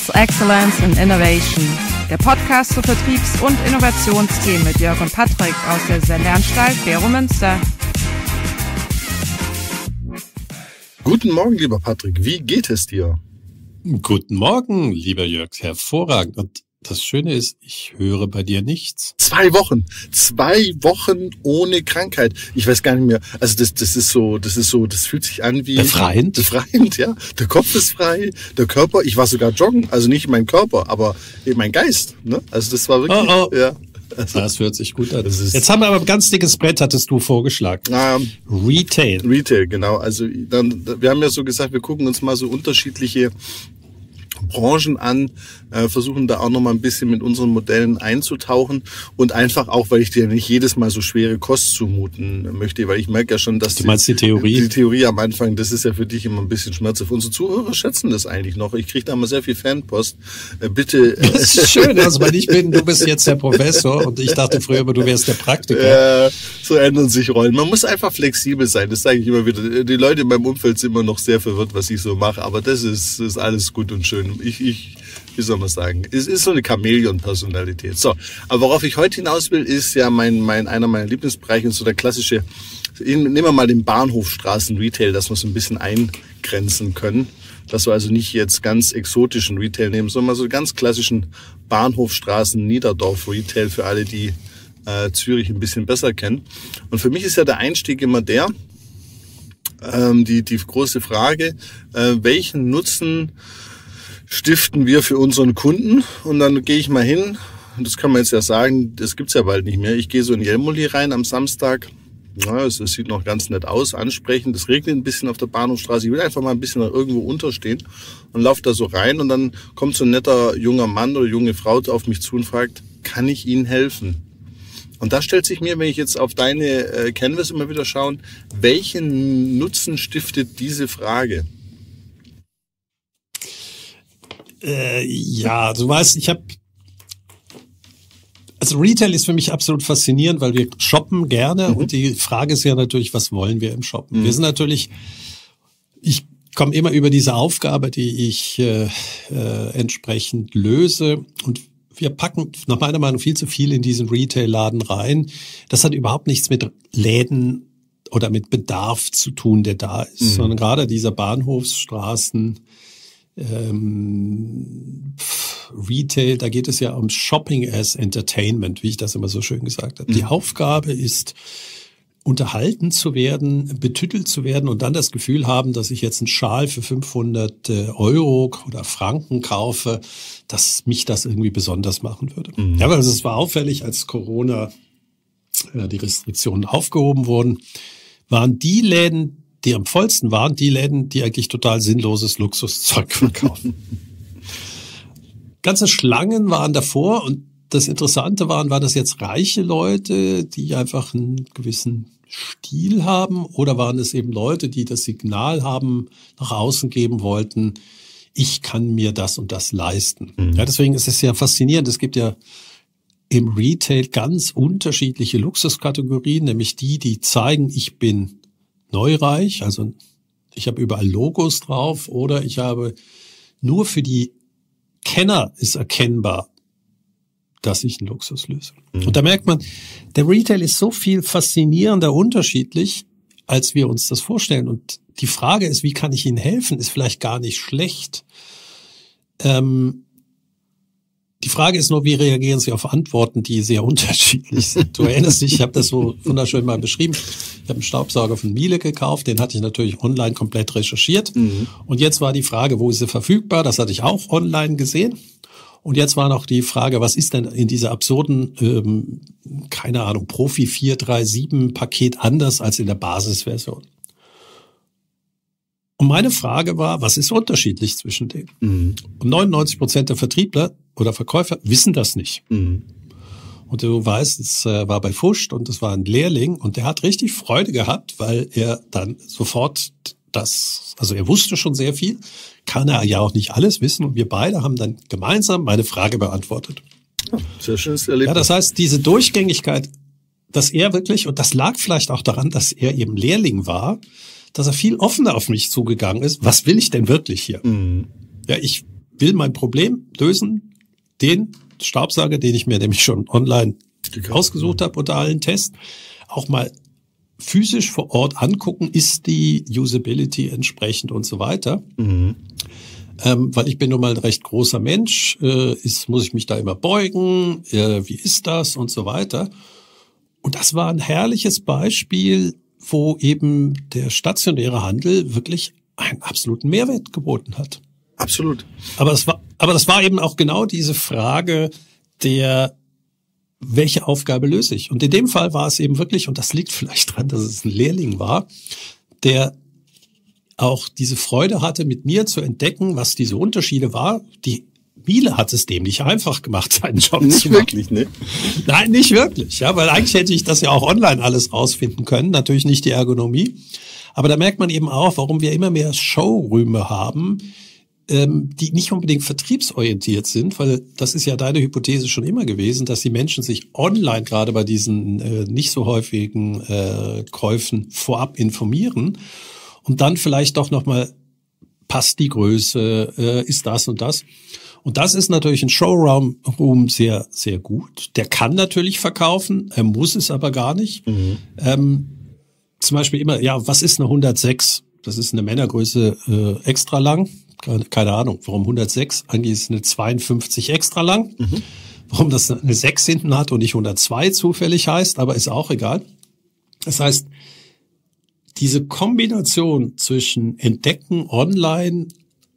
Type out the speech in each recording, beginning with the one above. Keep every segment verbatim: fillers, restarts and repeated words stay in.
Sales Excellence and Innovation, der Podcast zu Vertriebs- und Innovationsthemen mit Jörg und Patrick aus der Sendeanstalt Bero Münster. Guten Morgen, lieber Patrick. Wie geht es dir? Guten Morgen, lieber Jörg. Hervorragend. Und das Schöne ist, ich höre bei dir nichts. Zwei Wochen. Zwei Wochen ohne Krankheit. Ich weiß gar nicht mehr. Also das, das ist so, das ist so, das fühlt sich an wie... Befreiend. Befreiend, ja. Der Kopf ist frei, der Körper, ich war sogar joggen. Also nicht mein Körper, aber mein Geist. Ne? Also das war wirklich... Oh, oh. Ja. Also, das hört sich gut an. Jetzt haben wir aber ein ganz dickes Brett, hattest du vorgeschlagen. Ähm, Retail. Retail, genau. Also dann, wir haben ja so gesagt, wir gucken uns mal so unterschiedliche Branchen an, äh, versuchen da auch noch mal ein bisschen mit unseren Modellen einzutauchen und einfach auch, weil ich dir nicht jedes Mal so schwere Kost zumuten möchte, weil ich merke ja schon, dass du meinst die, die Theorie? Die Theorie am Anfang, das ist ja für dich immer ein bisschen schmerzhaft. Unsere Zuhörer schätzen das eigentlich noch. Ich kriege da immer sehr viel Fanpost. Äh, bitte. Das ist schön, also weil ich bin, du bist jetzt der Professor und ich dachte früher immer, du wärst der Praktiker. Äh, so ändern sich Rollen. Man muss einfach flexibel sein. Das sage ich immer wieder. Die Leute in meinem Umfeld sind immer noch sehr verwirrt, was ich so mache, aber das ist, das ist alles gut und schön. Ich, ich, wie soll man sagen, es ist so eine Chamäleon-Personalität. So, aber worauf ich heute hinaus will, ist ja mein, mein, einer meiner Lieblingsbereiche, so der klassische, nehmen wir mal den Bahnhofstraßen-Retail, dass wir so ein bisschen eingrenzen können. Dass wir also nicht jetzt ganz exotischen Retail nehmen, sondern mal so ganz klassischen Bahnhofstraßen-Niederdorf-Retail für alle, die äh, Zürich ein bisschen besser kennen. Und für mich ist ja der Einstieg immer der, ähm, die, die große Frage, äh, welchen Nutzen stiften wir für unseren Kunden? Und dann gehe ich mal hin, und das kann man jetzt ja sagen, das gibt's ja bald nicht mehr. Ich gehe so in Jelmoli rein am Samstag. Ja, es, es sieht noch ganz nett aus, ansprechend. Es regnet ein bisschen auf der Bahnhofstraße. Ich will einfach mal ein bisschen irgendwo unterstehen und laufe da so rein. Und dann kommt so ein netter junger Mann oder junge Frau auf mich zu und fragt, kann ich Ihnen helfen? Und da stellt sich mir, wenn ich jetzt auf deine äh, Canvas immer wieder schaue, welchen Nutzen stiftet diese Frage? Äh, ja, du weißt, ich habe, also Retail ist für mich absolut faszinierend, weil wir shoppen gerne mhm. und die Frage ist ja natürlich, was wollen wir im Shoppen? Mhm. Wir sind natürlich, ich komme immer über diese Aufgabe, die ich äh, äh, entsprechend löse und wir packen nach meiner Meinung viel zu viel in diesen Retail-Laden rein. Das hat überhaupt nichts mit Läden oder mit Bedarf zu tun, der da ist, mhm. sondern gerade dieser Bahnhofsstraßen, Ähm, Retail, da geht es ja um Shopping as Entertainment, wie ich das immer so schön gesagt habe. Mhm. Die Aufgabe ist, unterhalten zu werden, betüttelt zu werden und dann das Gefühl haben, dass ich jetzt einen Schal für fünfhundert Euro oder Franken kaufe, dass mich das irgendwie besonders machen würde. Mhm. Ja, weil es war auffällig, als Corona äh, die Restriktionen aufgehoben wurden, waren die Läden, die am vollsten waren, die Läden, die eigentlich total sinnloses Luxuszeug verkaufen. Ganze Schlangen waren davor und das Interessante waren, waren das jetzt reiche Leute, die einfach einen gewissen Stil haben oder waren es eben Leute, die das Signal haben, nach außen geben wollten, ich kann mir das und das leisten. Mhm. Ja, deswegen ist es ja faszinierend. Es gibt ja im Retail ganz unterschiedliche Luxuskategorien, nämlich die, die zeigen, ich bin neureich, also ich habe überall Logos drauf oder ich habe nur für die Kenner ist erkennbar, dass ich einen Luxus löse. Mhm. Und da merkt man, der Retail ist so viel faszinierender unterschiedlich, als wir uns das vorstellen. Und die Frage ist, wie kann ich Ihnen helfen, ist vielleicht gar nicht schlecht. Ähm, Die Frage ist nur, wie reagieren Sie auf Antworten, die sehr unterschiedlich sind. Du erinnerst dich, ich habe das so wunderschön mal beschrieben. Ich habe einen Staubsauger von Miele gekauft, den hatte ich natürlich online komplett recherchiert. Mhm. Und jetzt war die Frage, wo ist er verfügbar? Das hatte ich auch online gesehen. Und jetzt war noch die Frage, was ist denn in dieser absurden, ähm, keine Ahnung, Profi vier drei sieben Paket anders als in der Basisversion? Und meine Frage war, was ist unterschiedlich zwischen denen? Mhm. Und neunundneunzig Prozent der Vertriebler oder Verkäufer wissen das nicht. Mhm. Und du weißt, es war bei Fuscht und es war ein Lehrling und der hat richtig Freude gehabt, weil er dann sofort das, also er wusste schon sehr viel, kann er ja auch nicht alles wissen und wir beide haben dann gemeinsam meine Frage beantwortet. Ja, sehr schönes Erlebnis. Ja, das heißt, diese Durchgängigkeit, dass er wirklich, und das lag vielleicht auch daran, dass er eben Lehrling war, dass er viel offener auf mich zugegangen ist. Was will ich denn wirklich hier? Mhm. Ja, ich will mein Problem lösen, den Staubsauger, den ich mir nämlich schon online ausgesucht habe unter allen Tests, auch mal physisch vor Ort angucken, ist die Usability entsprechend und so weiter. Mhm. Ähm, weil ich bin nun mal ein recht großer Mensch, äh, ist, muss ich mich da immer beugen, äh, wie ist das und so weiter. Und das war ein herrliches Beispiel, wo eben der stationäre Handel wirklich einen absoluten Mehrwert geboten hat. Absolut. Aber das war, aber das war eben auch genau diese Frage der, welche Aufgabe löse ich? Und in dem Fall war es eben wirklich, und das liegt vielleicht daran, dass es ein Lehrling war, der auch diese Freude hatte, mit mir zu entdecken, was diese Unterschiede war. Die Miele hat es dem nicht einfach gemacht, seinen Job nicht zu machen. Wirklich, ne? Nein, nicht wirklich, ja, weil eigentlich hätte ich das ja auch online alles rausfinden können, natürlich nicht die Ergonomie. Aber da merkt man eben auch, warum wir immer mehr Showräume haben, ähm, die nicht unbedingt vertriebsorientiert sind, weil das ist ja deine Hypothese schon immer gewesen, dass die Menschen sich online gerade bei diesen äh, nicht so häufigen äh, Käufen vorab informieren und dann vielleicht doch nochmal, passt die Größe, äh, ist das und das. Und das ist natürlich ein Showroom Room sehr, sehr gut. Der kann natürlich verkaufen, er muss es aber gar nicht. Mhm. Ähm, zum Beispiel immer, ja, was ist eine hundertsechs? Das ist eine Männergröße äh, extra lang. Keine, keine Ahnung, warum hundertsechs? Eigentlich ist es eine zweiundfünfzig extra lang. Mhm. Warum das eine sechs hinten hat und nicht hundertzwei zufällig heißt, aber ist auch egal. Das heißt, diese Kombination zwischen Entdecken online,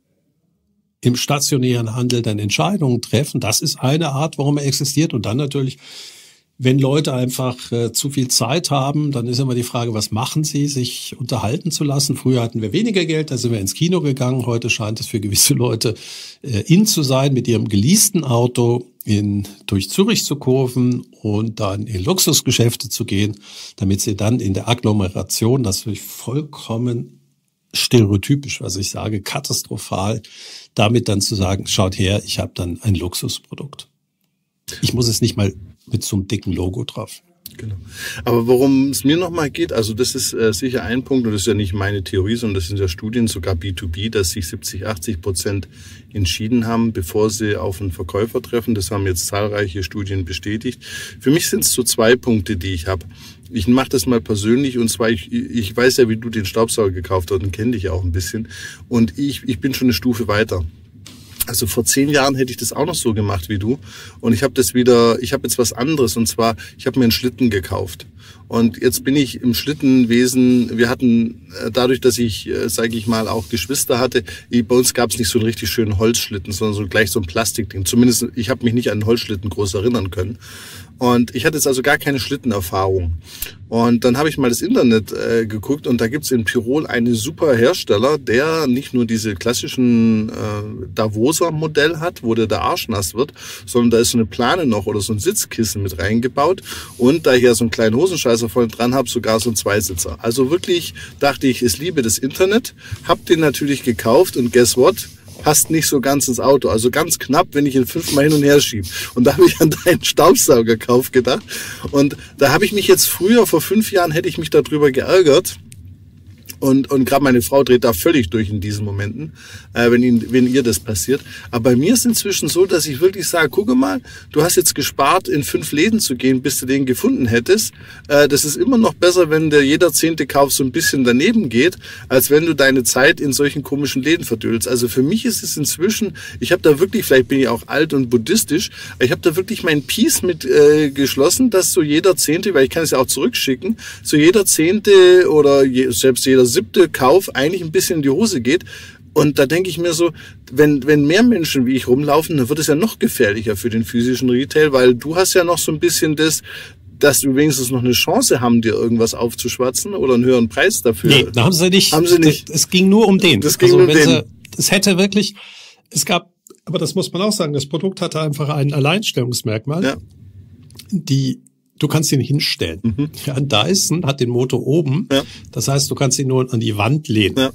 im stationären Handel dann Entscheidungen treffen, das ist eine Art, warum er existiert. Und dann natürlich, wenn Leute einfach äh, zu viel Zeit haben, dann ist immer die Frage, was machen sie, sich unterhalten zu lassen. Früher hatten wir weniger Geld, da sind wir ins Kino gegangen. Heute scheint es für gewisse Leute äh, in zu sein, mit ihrem geleasten Auto in, durch Zürich zu kurven und dann in Luxusgeschäfte zu gehen, damit sie dann in der Agglomeration, das ist vollkommen stereotypisch, was ich sage, katastrophal, damit dann zu sagen, schaut her, ich habe dann ein Luxusprodukt. Ich muss es nicht mal mit so einem dicken Logo drauf. Genau. Aber worum es mir nochmal geht, also das ist äh, sicher ein Punkt, und das ist ja nicht meine Theorie, sondern das sind ja Studien, sogar B zwei B, dass sich siebzig, achtzig Prozent entschieden haben, bevor sie auf einen Verkäufer treffen. Das haben jetzt zahlreiche Studien bestätigt. Für mich sind es so zwei Punkte, die ich habe. Ich mache das mal persönlich, und zwar, ich, ich weiß ja, wie du den Staubsauger gekauft hast und kenne dich auch ein bisschen. Und ich, ich bin schon eine Stufe weiter. Also vor zehn Jahren hätte ich das auch noch so gemacht wie du. Und ich habe das wieder, ich habe jetzt was anderes. Und zwar, ich habe mir einen Schlitten gekauft. Und jetzt bin ich im Schlittenwesen, wir hatten, dadurch, dass ich, sage ich mal, auch Geschwister hatte, bei uns gab es nicht so einen richtig schönen Holzschlitten, sondern so gleich so ein Plastikding. Zumindest, ich habe mich nicht an einen Holzschlitten groß erinnern können. Und ich hatte jetzt also gar keine Schlittenerfahrung. Und dann habe ich mal das Internet äh, geguckt, und da gibt's in Tirol einen super Hersteller, der nicht nur diese klassischen äh, Davoser Modell hat, wo der, der Arsch nass wird, sondern da ist so eine Plane noch oder so ein Sitzkissen mit reingebaut. Und da ich ja so einen kleinen Hosenscheißer vorne dran habe, sogar so ein Zweisitzer. Also wirklich dachte ich, es liebe das Internet, hab den natürlich gekauft, und guess what? Passt nicht so ganz ins Auto. Also ganz knapp, wenn ich ihn fünfmal hin und her schiebe. Und da habe ich an deinen Staubsaugerkauf gedacht. Und da habe ich mich jetzt früher, vor fünf Jahren, hätte ich mich darüber geärgert. Und, und gerade meine Frau dreht da völlig durch in diesen Momenten, äh, wenn, ihn, wenn ihr das passiert. Aber bei mir ist es inzwischen so, dass ich wirklich sage, gucke mal, du hast jetzt gespart, in fünf Läden zu gehen, bis du den gefunden hättest. Äh, das ist immer noch besser, wenn der jeder zehnte Kauf so ein bisschen daneben geht, als wenn du deine Zeit in solchen komischen Läden verdödelst. Also für mich ist es inzwischen, ich habe da wirklich, vielleicht bin ich auch alt und buddhistisch, ich habe da wirklich mein Peace mit äh, geschlossen, dass so jeder zehnte, weil ich kann es ja auch zurückschicken, so jeder zehnte oder je, selbst jeder siebte Kauf eigentlich ein bisschen in die Hose geht. Und da denke ich mir so, wenn, wenn mehr Menschen wie ich rumlaufen, dann wird es ja noch gefährlicher für den physischen Retail, weil du hast ja noch so ein bisschen das, dass du wenigstens noch eine Chance haben, dir irgendwas aufzuschwatzen oder einen höheren Preis dafür. Nee, da haben sie nicht. Haben sie nicht. Es ging nur um den. Das ging also, nur um wenn den. Sie, es hätte wirklich, es gab, aber das muss man auch sagen, das Produkt hatte einfach ein Alleinstellungsmerkmal. Ja. Die Du kannst ihn hinstellen. Mhm. Ja, ein Dyson hat den Motor oben. Ja. Das heißt, du kannst ihn nur an die Wand lehnen. Ja.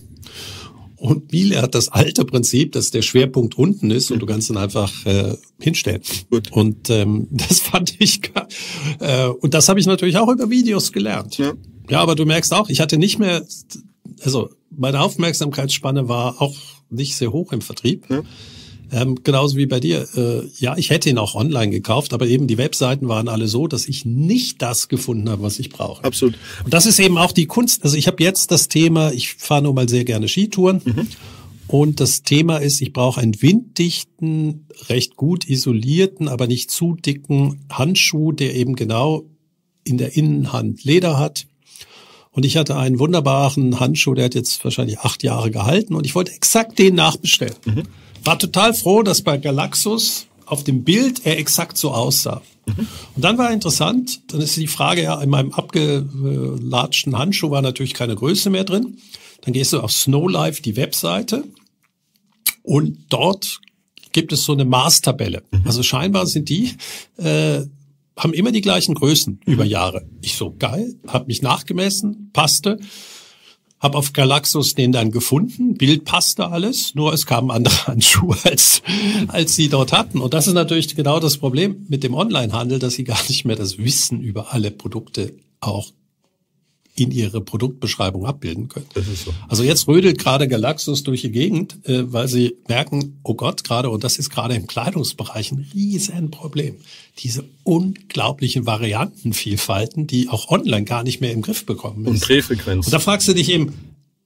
Und Miele hat das alte Prinzip, dass der Schwerpunkt unten ist und du kannst ihn einfach äh, hinstellen. Gut. Und ähm, das fand ich, äh, und das habe ich natürlich auch über Videos gelernt. Ja. Ja, aber du merkst auch, ich hatte nicht mehr, also meine Aufmerksamkeitsspanne war auch nicht sehr hoch im Vertrieb. Ja. Ähm, genauso wie bei dir. Äh, ja, ich hätte ihn auch online gekauft, aber eben die Webseiten waren alle so, dass ich nicht das gefunden habe, was ich brauche. Absolut. Und das ist eben auch die Kunst. Also ich habe jetzt das Thema, ich fahre nun mal sehr gerne Skitouren. Mhm. Und das Thema ist, ich brauche einen winddichten, recht gut isolierten, aber nicht zu dicken Handschuh, der eben genau in der Innenhand Leder hat. Und ich hatte einen wunderbaren Handschuh, der hat jetzt wahrscheinlich acht Jahre gehalten und ich wollte exakt den nachbestellen. Mhm. War total froh, dass bei Galaxus auf dem Bild er exakt so aussah. Mhm. Und dann war interessant, dann ist die Frage, ja, in meinem abgelatschten Handschuh war natürlich keine Größe mehr drin. Dann gehst du auf Snowlife, die Webseite, und dort gibt es so eine Maßtabelle. Mhm. Also scheinbar sind die, äh, haben immer die gleichen Größen mhm. über Jahre. Ich so, geil, habe mich nachgemessen, passte. Hab auf Galaxus den dann gefunden, Bild passte alles, nur es kamen andere Handschuhe, als als sie dort hatten. Und das ist natürlich genau das Problem mit dem Onlinehandel, dass sie gar nicht mehr das Wissen über alle Produkte auch in ihre Produktbeschreibung abbilden können. Das ist so. Also jetzt rödelt gerade Galaxus durch die Gegend, äh, weil sie merken, oh Gott, gerade, und das ist gerade im Kleidungsbereich ein Riesenproblem, diese unglaublichen Variantenvielfalten, die auch online gar nicht mehr im Griff bekommen ist. Und Drehfrequenz. Und da fragst du dich eben,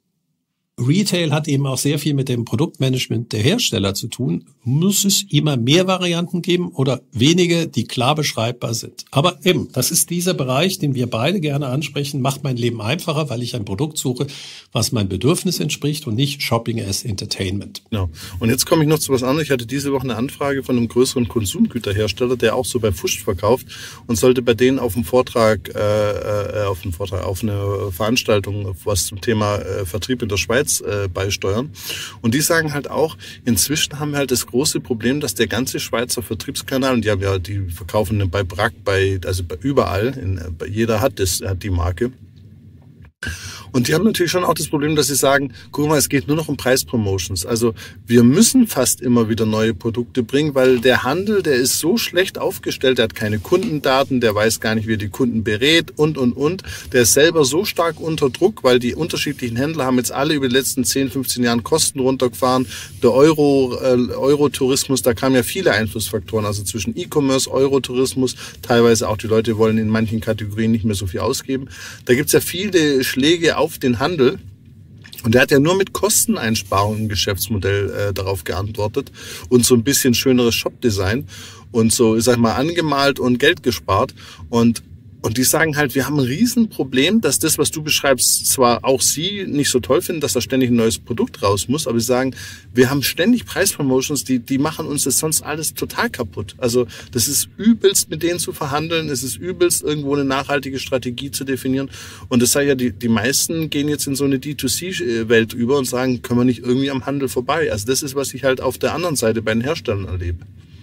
Retail hat eben auch sehr viel mit dem Produktmanagement der Hersteller zu tun. Muss es immer mehr Varianten geben oder wenige, die klar beschreibbar sind? Aber eben, das ist dieser Bereich, den wir beide gerne ansprechen, macht mein Leben einfacher, weil ich ein Produkt suche, was meinem Bedürfnis entspricht und nicht Shopping as Entertainment. Genau. Und jetzt komme ich noch zu was anderes. Ich hatte diese Woche eine Anfrage von einem größeren Konsumgüterhersteller, der auch so bei Fusch verkauft und sollte bei denen auf dem Vortrag, äh, auf einen Vortrag, auf eine Veranstaltung, was zum Thema äh, Vertrieb in der Schweiz beisteuern. Und die sagen halt auch, inzwischen haben wir halt das große Problem, dass der ganze Schweizer Vertriebskanal, und die haben ja, die verkaufen bei Brack, bei, also bei überall, in, bei jeder hat das, hat die Marke. Und die haben natürlich schon auch das Problem, dass sie sagen, guck mal, es geht nur noch um Preispromotions. Also wir müssen fast immer wieder neue Produkte bringen, weil der Handel, der ist so schlecht aufgestellt, der hat keine Kundendaten, der weiß gar nicht, wie er die Kunden berät und, und, und. Der ist selber so stark unter Druck, weil die unterschiedlichen Händler haben jetzt alle über die letzten zehn, fünfzehn Jahren Kosten runtergefahren. Der Euro, äh, Eurotourismus, da kamen ja viele Einflussfaktoren, also zwischen E-Commerce, Eurotourismus, teilweise auch die Leute wollen in manchen Kategorien nicht mehr so viel ausgeben. Da gibt's ja viele Schläge auf den Handel. Und der hat ja nur mit Kosteneinsparungen im Geschäftsmodell äh, darauf geantwortet und so ein bisschen schöneres Shop-Design und so, ich sag mal, angemalt und Geld gespart. Und Und die sagen halt, wir haben ein Riesenproblem, dass das, was du beschreibst, zwar auch sie nicht so toll finden, dass da ständig ein neues Produkt raus muss, aber sie sagen, wir haben ständig Preispromotions, die, die machen uns das sonst alles total kaputt. Also das ist übelst, mit denen zu verhandeln, es ist übelst, irgendwo eine nachhaltige Strategie zu definieren. Und das sei ja, die, die meisten gehen jetzt in so eine D zwei C-Welt über und sagen, können wir nicht irgendwie am Handel vorbei. Also das ist, was ich halt auf der anderen Seite bei den Herstellern erlebe.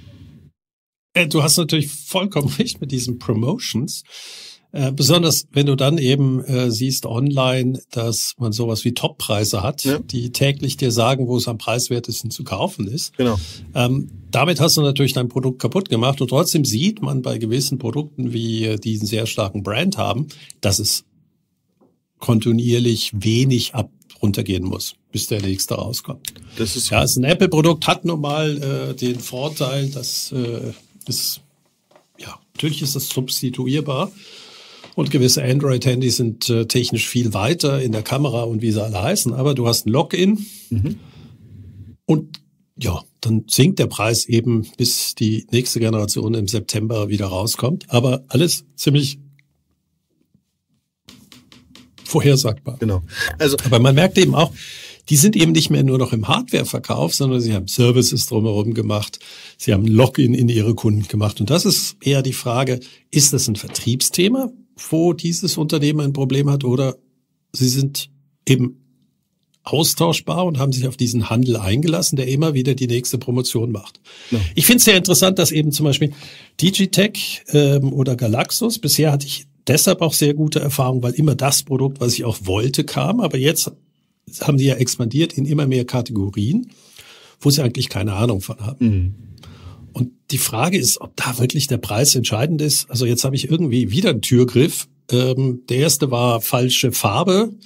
Du hast natürlich vollkommen recht mit diesen Promotions. Äh, besonders wenn du dann eben äh, siehst online, dass man sowas wie Toppreise hat, ja, die täglich dir sagen, wo es am preiswertesten zu kaufen ist. Genau. Ähm, damit hast du natürlich dein Produkt kaputt gemacht. Und trotzdem sieht man bei gewissen Produkten, wie die einen sehr starken Brand haben, dass es kontinuierlich wenig ab runtergehen muss, bis der nächste rauskommt. Das ist ja, also ein Apple-Produkt hat nun mal äh, den Vorteil, dass äh, es, ja, natürlich ist es substituierbar und gewisse Android-Handys sind äh, technisch viel weiter in der Kamera und wie sie alle heißen, aber du hast ein Login mhm. und ja, dann sinkt der Preis eben, bis die nächste Generation im September wieder rauskommt, aber alles ziemlich vorhersagbar. Genau. Also, aber man merkt eben auch, die sind eben nicht mehr nur noch im Hardware-Verkauf, sondern sie haben Services drumherum gemacht. Sie haben ein Login in ihre Kunden gemacht. Und das ist eher die Frage, ist das ein Vertriebsthema, wo dieses Unternehmen ein Problem hat, oder sie sind eben austauschbar und haben sich auf diesen Handel eingelassen, der immer wieder die nächste Promotion macht. Ja. Ich finde es sehr interessant, dass eben zum Beispiel Digitech ähm, oder Galaxus, bisher hatte ich deshalb auch sehr gute Erfahrungen, weil immer das Produkt, was ich auch wollte, kam. Aber jetzt haben die ja expandiert in immer mehr Kategorien, wo sie eigentlich keine Ahnung von haben. Mhm. Und die Frage ist, ob da wirklich der Preis entscheidend ist. Also jetzt habe ich irgendwie wieder einen Türgriff. Ähm, der erste war falsche Farbe.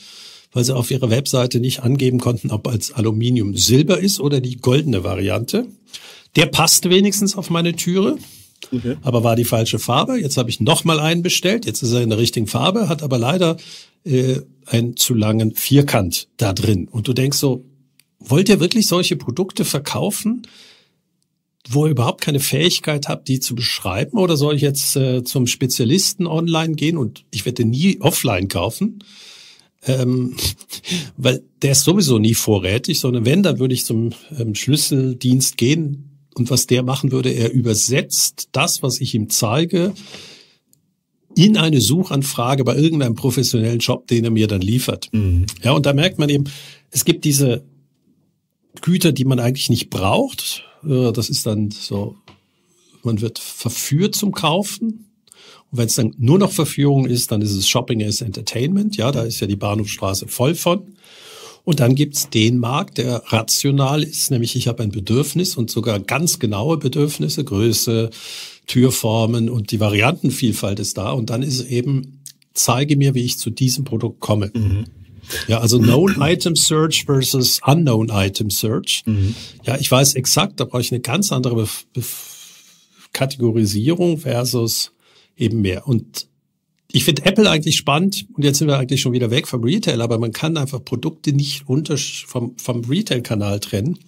weil sie auf ihrer Webseite nicht angeben konnten, ob als Aluminium Silber ist oder die goldene Variante. Der passte wenigstens auf meine Türe, okay. aber war die falsche Farbe. Jetzt habe ich nochmal einen bestellt. Jetzt ist er in der richtigen Farbe, hat aber leider äh, einen zu langen Vierkant da drin. Und du denkst so, wollt ihr wirklich solche Produkte verkaufen, wo ihr überhaupt keine Fähigkeit habt, die zu beschreiben? Oder soll ich jetzt äh, zum Spezialisten online gehen und ich werde nie offline kaufen? Ähm, weil der ist sowieso nie vorrätig, sondern wenn, dann würde ich zum ähm, Schlüsseldienst gehen und was der machen würde, er übersetzt das, was ich ihm zeige, in eine Suchanfrage bei irgendeinem professionellen Shop, den er mir dann liefert. Mhm. Ja, und da merkt man eben, es gibt diese Güter, die man eigentlich nicht braucht. Das ist dann so, man wird verführt zum Kaufen. Und wenn es dann nur noch Verführung ist, dann ist es Shopping as Entertainment. Ja, da ist ja die Bahnhofstraße voll von. Und dann gibt's den Markt, der rational ist, nämlich ich habe ein Bedürfnis und sogar ganz genaue Bedürfnisse, Größe, Türformen und die Variantenvielfalt ist da. Und dann ist es eben, zeige mir, wie ich zu diesem Produkt komme. Mhm. Ja, also Known Item Search versus Unknown Item Search. Mhm. Ja, ich weiß exakt, da brauche ich eine ganz andere Bef- Bef- Kategorisierung versus eben mehr. Und ich finde Apple eigentlich spannend, und jetzt sind wir eigentlich schon wieder weg vom Retail, aber man kann einfach Produkte nicht unter, vom, vom Retail-Kanal trennen.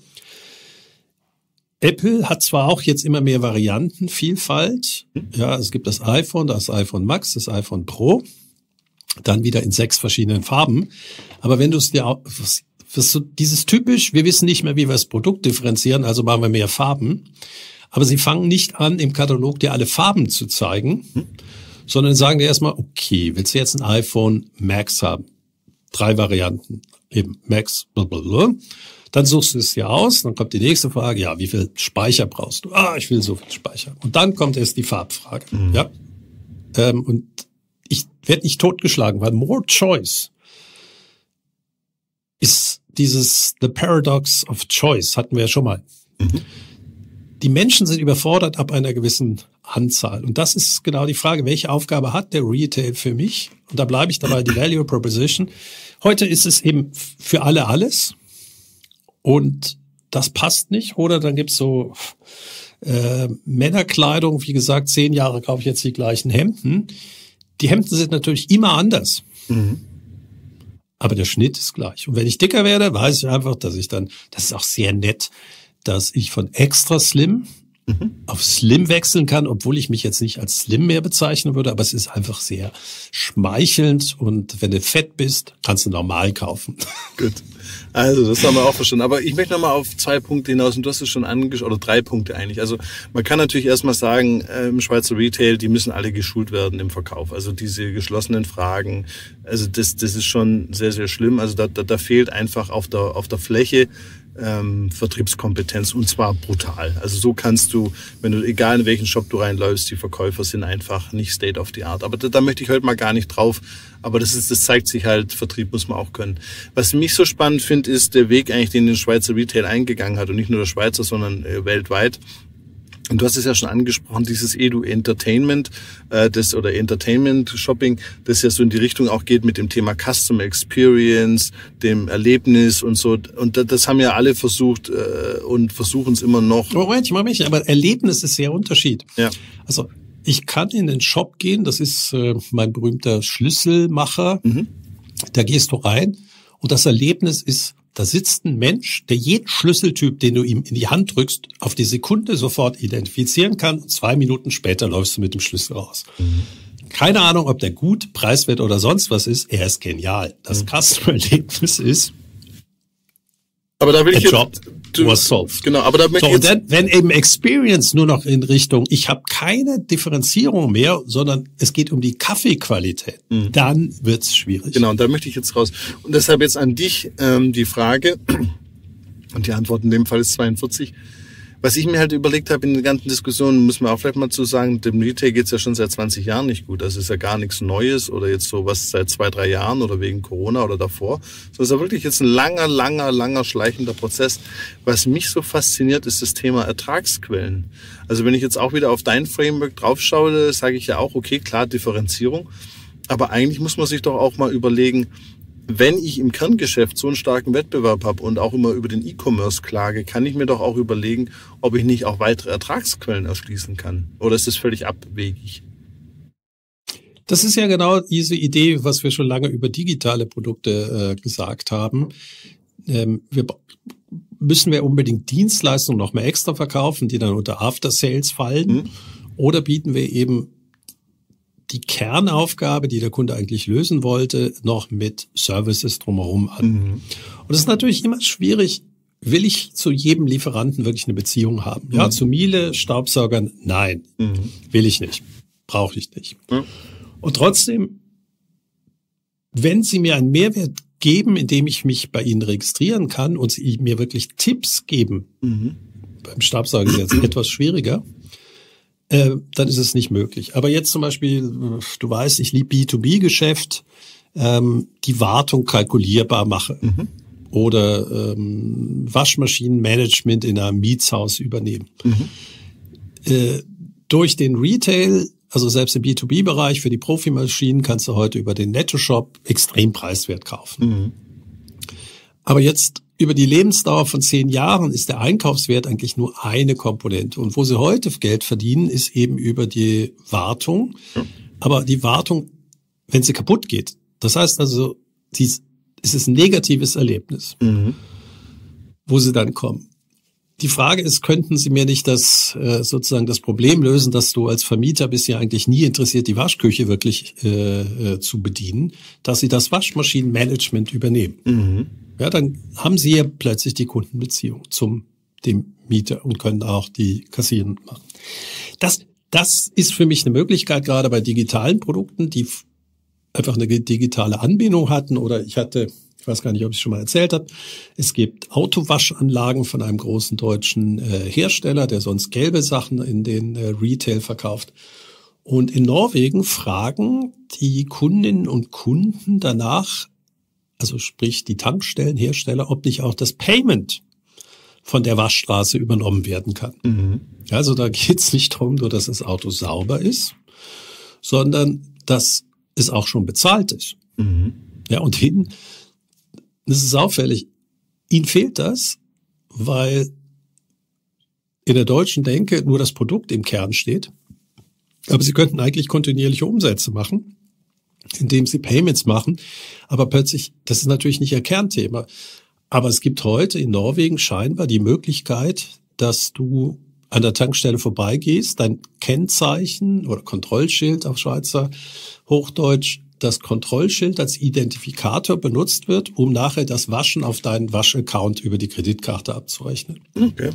Apple hat zwar auch jetzt immer mehr Variantenvielfalt. Ja, es gibt das iPhone, das iPhone Max, das iPhone Pro, dann wieder in sechs verschiedenen Farben. Aber wenn du es dir auch, was, was so dieses typisch, wir wissen nicht mehr, wie wir das Produkt differenzieren, also machen wir mehr Farben. Aber sie fangen nicht an, im Katalog dir alle Farben zu zeigen, hm. sondern sagen dir erstmal, okay, willst du jetzt ein iPhone Max haben? Drei Varianten, eben Max, blablabla. Dann suchst du es dir aus, dann kommt die nächste Frage, ja, wie viel Speicher brauchst du? Ah, ich will so viel Speicher. Und dann kommt erst die Farbfrage, mhm. ja. Ähm, und ich werde nicht totgeschlagen, weil more choice ist dieses the paradox of choice, hatten wir ja schon mal. Mhm. Die Menschen sind überfordert ab einer gewissen Anzahl. Und das ist genau die Frage, welche Aufgabe hat der Retail für mich? Und da bleibe ich dabei, die Value Proposition. Heute ist es eben für alle alles. Und das passt nicht. Oder dann gibt's so äh, Männerkleidung, wie gesagt, zehn Jahre kaufe ich jetzt die gleichen Hemden. Die Hemden sind natürlich immer anders. Mhm. Aber der Schnitt ist gleich. Und wenn ich dicker werde, weiß ich einfach, dass ich dann, das ist auch sehr nett, dass ich von extra slim mhm. auf slim wechseln kann, obwohl ich mich jetzt nicht als slim mehr bezeichnen würde, aber es ist einfach sehr schmeichelnd und wenn du fett bist, kannst du normal kaufen. Gut. Also, das haben wir auch verstanden. Aber ich möchte nochmal auf zwei Punkte hinaus und du hast es schon angeschaut, oder drei Punkte eigentlich. Also, man kann natürlich erstmal sagen, äh, im Schweizer Retail, die müssen alle geschult werden im Verkauf. Also, diese geschlossenen Fragen, also das, das ist schon sehr, sehr schlimm. Also, da, da, da fehlt einfach auf der, auf der Fläche Ähm, Vertriebskompetenz und zwar brutal. Also so kannst du, wenn du, egal in welchen Shop du reinläufst, die Verkäufer sind einfach nicht state of the art. Aber da, da möchte ich heute mal gar nicht drauf. Aber das ist, das zeigt sich halt, Vertrieb muss man auch können. Was mich so spannend finde, ist der Weg eigentlich, den der Schweizer Retail eingegangen hat und nicht nur der Schweizer, sondern äh, weltweit. Und du hast es ja schon angesprochen, dieses Edu Entertainment, äh, das oder Entertainment Shopping, das ja so in die Richtung auch geht mit dem Thema Customer Experience, dem Erlebnis und so. Und das, das haben ja alle versucht äh, und versuchen es immer noch. Moment, ich mach mich, aber Erlebnis ist sehr Unterschied. Ja. Also ich kann in den Shop gehen, das ist äh, mein berühmter Schlüsselmacher. Mhm. Da gehst du rein und das Erlebnis ist, da sitzt ein Mensch, der jeden Schlüsseltyp, den du ihm in die Hand drückst, auf die Sekunde sofort identifizieren kann. Zwei Minuten später läufst du mit dem Schlüssel raus. Mhm. Keine Ahnung, ob der gut, preiswert oder sonst was ist. Er ist genial. Das mhm. Customer-Erlebnis ist, aber da will ich Job jetzt, was solved. Genau, aber da möchte so, ich jetzt, und dann, wenn eben Experience nur noch in Richtung, ich habe keine Differenzierung mehr, sondern es geht um die Kaffeequalität, mhm. dann wird's schwierig. Genau, und da möchte ich jetzt raus. Und deshalb jetzt an dich ähm, die Frage, und die Antwort in dem Fall ist zweiundvierzig. Was ich mir halt überlegt habe in den ganzen Diskussionen, muss man auch vielleicht mal zu sagen, dem Retail geht's ja schon seit zwanzig Jahren nicht gut. Das ist ja gar nichts Neues oder jetzt so was seit zwei, drei Jahren oder wegen Corona oder davor. So ist ja wirklich jetzt ein langer, langer, langer schleichender Prozess. Was mich so fasziniert, ist das Thema Ertragsquellen. Also wenn ich jetzt auch wieder auf dein Framework draufschaue, sage ich ja auch, okay, klar, Differenzierung. Aber eigentlich muss man sich doch auch mal überlegen, wenn ich im Kerngeschäft so einen starken Wettbewerb habe und auch immer über den E-Commerce klage, kann ich mir doch auch überlegen, ob ich nicht auch weitere Ertragsquellen erschließen kann. Oder ist das völlig abwegig? Das ist ja genau diese Idee, was wir schon lange über digitale Produkte äh, gesagt haben. Ähm, wir müssen wir unbedingt Dienstleistungen noch mehr extra verkaufen, die dann unter After Sales fallen? Mhm. Oder bieten wir eben die Kernaufgabe, die der Kunde eigentlich lösen wollte, noch mit Services drumherum an? Mhm. Und das ist natürlich immer schwierig. Will ich zu jedem Lieferanten wirklich eine Beziehung haben? Mhm. Ja, zu Miele, Staubsaugern, nein, mhm. will ich nicht, brauche ich nicht. Mhm. Und trotzdem, wenn Sie mir einen Mehrwert geben, indem ich mich bei Ihnen registrieren kann und Sie mir wirklich Tipps geben, mhm. beim Staubsauger ist jetzt etwas schwieriger, äh, dann ist es nicht möglich. Aber jetzt zum Beispiel, du weißt, ich liebe B zwei B-Geschäft, ähm, die Wartung kalkulierbar mache mhm. oder ähm, Waschmaschinenmanagement in einem Mietshaus übernehmen. Mhm. Äh, durch den Retail, also selbst im B zwei B-Bereich für die Profimaschinen kannst du heute über den Netto-Shop extrem preiswert kaufen. Mhm. Aber jetzt über die Lebensdauer von zehn Jahren ist der Einkaufswert eigentlich nur eine Komponente. Und wo sie heute Geld verdienen, ist eben über die Wartung. Ja. Aber die Wartung, wenn sie kaputt geht, das heißt also, es ist ein negatives Erlebnis, mhm. wo sie dann kommen. Die Frage ist, könnten Sie mir nicht das äh, sozusagen das Problem lösen, dass du als Vermieter bist ja eigentlich nie interessiert, die Waschküche wirklich äh, äh, zu bedienen, dass Sie das Waschmaschinenmanagement übernehmen. Mhm. Ja, dann haben Sie ja plötzlich die Kundenbeziehung zum dem Mieter und können auch die Kassieren machen. Das das ist für mich eine Möglichkeit, gerade bei digitalen Produkten, die einfach eine digitale Anbindung hatten. Oder ich hatte Ich weiß gar nicht, ob ich es schon mal erzählt habe. Es gibt Autowaschanlagen von einem großen deutschen äh, Hersteller, der sonst gelbe Sachen in den äh, Retail verkauft. Und in Norwegen fragen die Kundinnen und Kunden danach, also sprich die Tankstellenhersteller, ob nicht auch das Payment von der Waschstraße übernommen werden kann. Mhm. Also da geht es nicht darum, nur dass das Auto sauber ist, sondern dass es auch schon bezahlt ist. Mhm. Ja, und hin Das ist auffällig. Ihnen fehlt das, weil in der deutschen Denke nur das Produkt im Kern steht. Aber Sie könnten eigentlich kontinuierliche Umsätze machen, indem Sie Payments machen. Aber plötzlich, das ist natürlich nicht Ihr Kernthema. Aber es gibt heute in Norwegen scheinbar die Möglichkeit, dass du an der Tankstelle vorbeigehst, dein Kennzeichen oder Kontrollschild auf Schweizer Hochdeutsch, das Kontrollschild als Identifikator benutzt wird, um nachher das Waschen auf deinen Waschaccount über die Kreditkarte abzurechnen. Okay.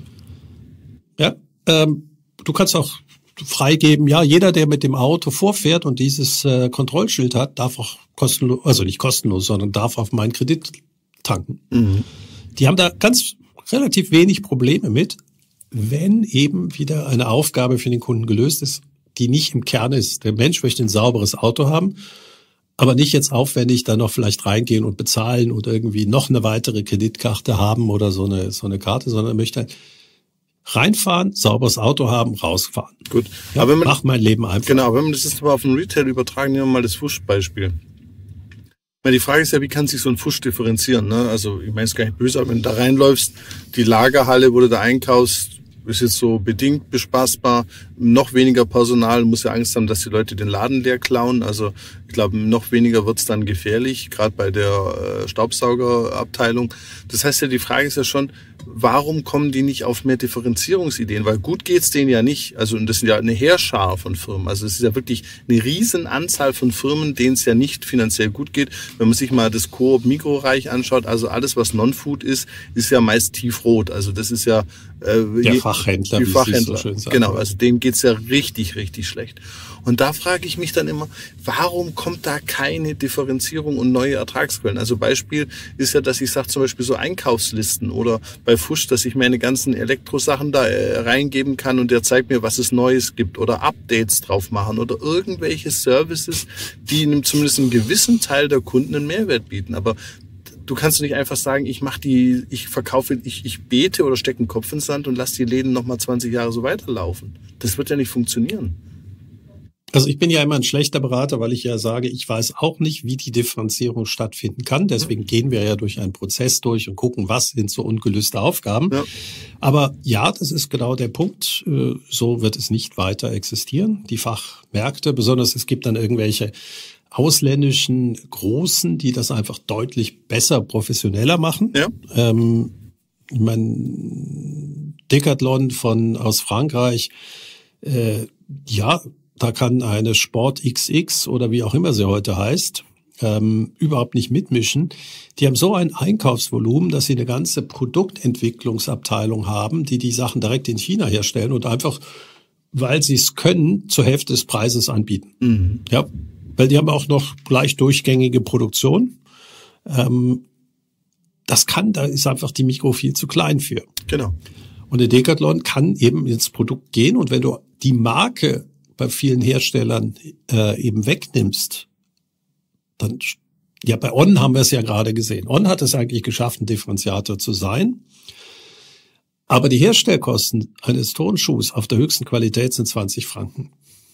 Ja, ähm, du kannst auch freigeben, ja, jeder, der mit dem Auto vorfährt und dieses äh, Kontrollschild hat, darf auch kostenlos, also nicht kostenlos, sondern darf auf meinen Kredit tanken. Mhm. Die haben da ganz relativ wenig Probleme mit, wenn eben wieder eine Aufgabe für den Kunden gelöst ist, die nicht im Kern ist. Der Mensch möchte ein sauberes Auto haben, aber nicht jetzt aufwendig da noch vielleicht reingehen und bezahlen und irgendwie noch eine weitere Kreditkarte haben oder so eine so eine Karte, sondern er möchte halt reinfahren, sauberes Auto haben, rausfahren. Gut, ja, aber wenn man, mach mein Leben einfach. Genau, wenn man das jetzt mal auf den Retail übertragen, nehmen wir mal das Fusch-Beispiel. Die Frage ist ja, wie kann sich so ein Fusch differenzieren? Ne? Also ich meine es gar nicht böse, aber wenn du da reinläufst, die Lagerhalle, wo du da einkaufst, ist jetzt so bedingt bespaßbar, noch weniger Personal, muss ja Angst haben, dass die Leute den Laden leer klauen. Also ich glaube, noch weniger wird's dann gefährlich, gerade bei der äh, Staubsaugerabteilung. Das heißt ja, die Frage ist ja schon, warum kommen die nicht auf mehr Differenzierungsideen? Weil gut geht's denen ja nicht. Also und das sind ja eine Heerschar von Firmen. Also es ist ja wirklich eine riesen Anzahl von Firmen, denen es ja nicht finanziell gut geht. Wenn man sich mal das Coop Mikroreich anschaut, also alles, was Non-Food ist, ist ja meist tiefrot. Also das ist ja äh, der Fachhändler, die Fachhändler. So schön sagt. Genau, also denen geht's ja richtig, richtig schlecht. Und da frage ich mich dann immer, warum kommt da keine Differenzierung und neue Ertragsquellen? Also Beispiel ist ja, dass ich sage zum Beispiel so Einkaufslisten oder bei Fusch, dass ich meine ganzen Elektrosachen da äh, reingeben kann und der zeigt mir, was es Neues gibt oder Updates drauf machen oder irgendwelche Services, die zumindest einem gewissen Teil der Kunden einen Mehrwert bieten. Aber du kannst nicht einfach sagen, ich mache die, ich verkaufe, ich, ich bete oder stecke den Kopf ins Sand und lasse die Läden nochmal zwanzig Jahre so weiterlaufen. Das wird ja nicht funktionieren. Also ich bin ja immer ein schlechter Berater, weil ich ja sage, ich weiß auch nicht, wie die Differenzierung stattfinden kann. Deswegen ja. gehen wir ja durch einen Prozess durch und gucken, was sind so ungelöste Aufgaben. Ja. Aber ja, das ist genau der Punkt. So wird es nicht weiter existieren. Die Fachmärkte, besonders es gibt dann irgendwelche ausländischen Großen, die das einfach deutlich besser, professioneller machen. Ja. Ähm, ich meine, Decathlon von aus Frankreich, äh, ja, da kann eine Sport X X oder wie auch immer sie heute heißt, ähm, überhaupt nicht mitmischen. Die haben so ein Einkaufsvolumen, dass sie eine ganze Produktentwicklungsabteilung haben, die die Sachen direkt in China herstellen und einfach, weil sie es können, zur Hälfte des Preises anbieten. Mhm. Ja, weil die haben auch noch gleich durchgängige Produktion. Ähm, das kann, da ist einfach die Mikro viel zu klein für. Genau. Und der Decathlon kann eben ins Produkt gehen und wenn du die Marke bei vielen Herstellern äh, eben wegnimmst, dann, ja, bei On haben wir es ja gerade gesehen. On hat es eigentlich geschafft, ein Differenziator zu sein. Aber die Herstellkosten eines Turnschuhs auf der höchsten Qualität sind zwanzig Franken.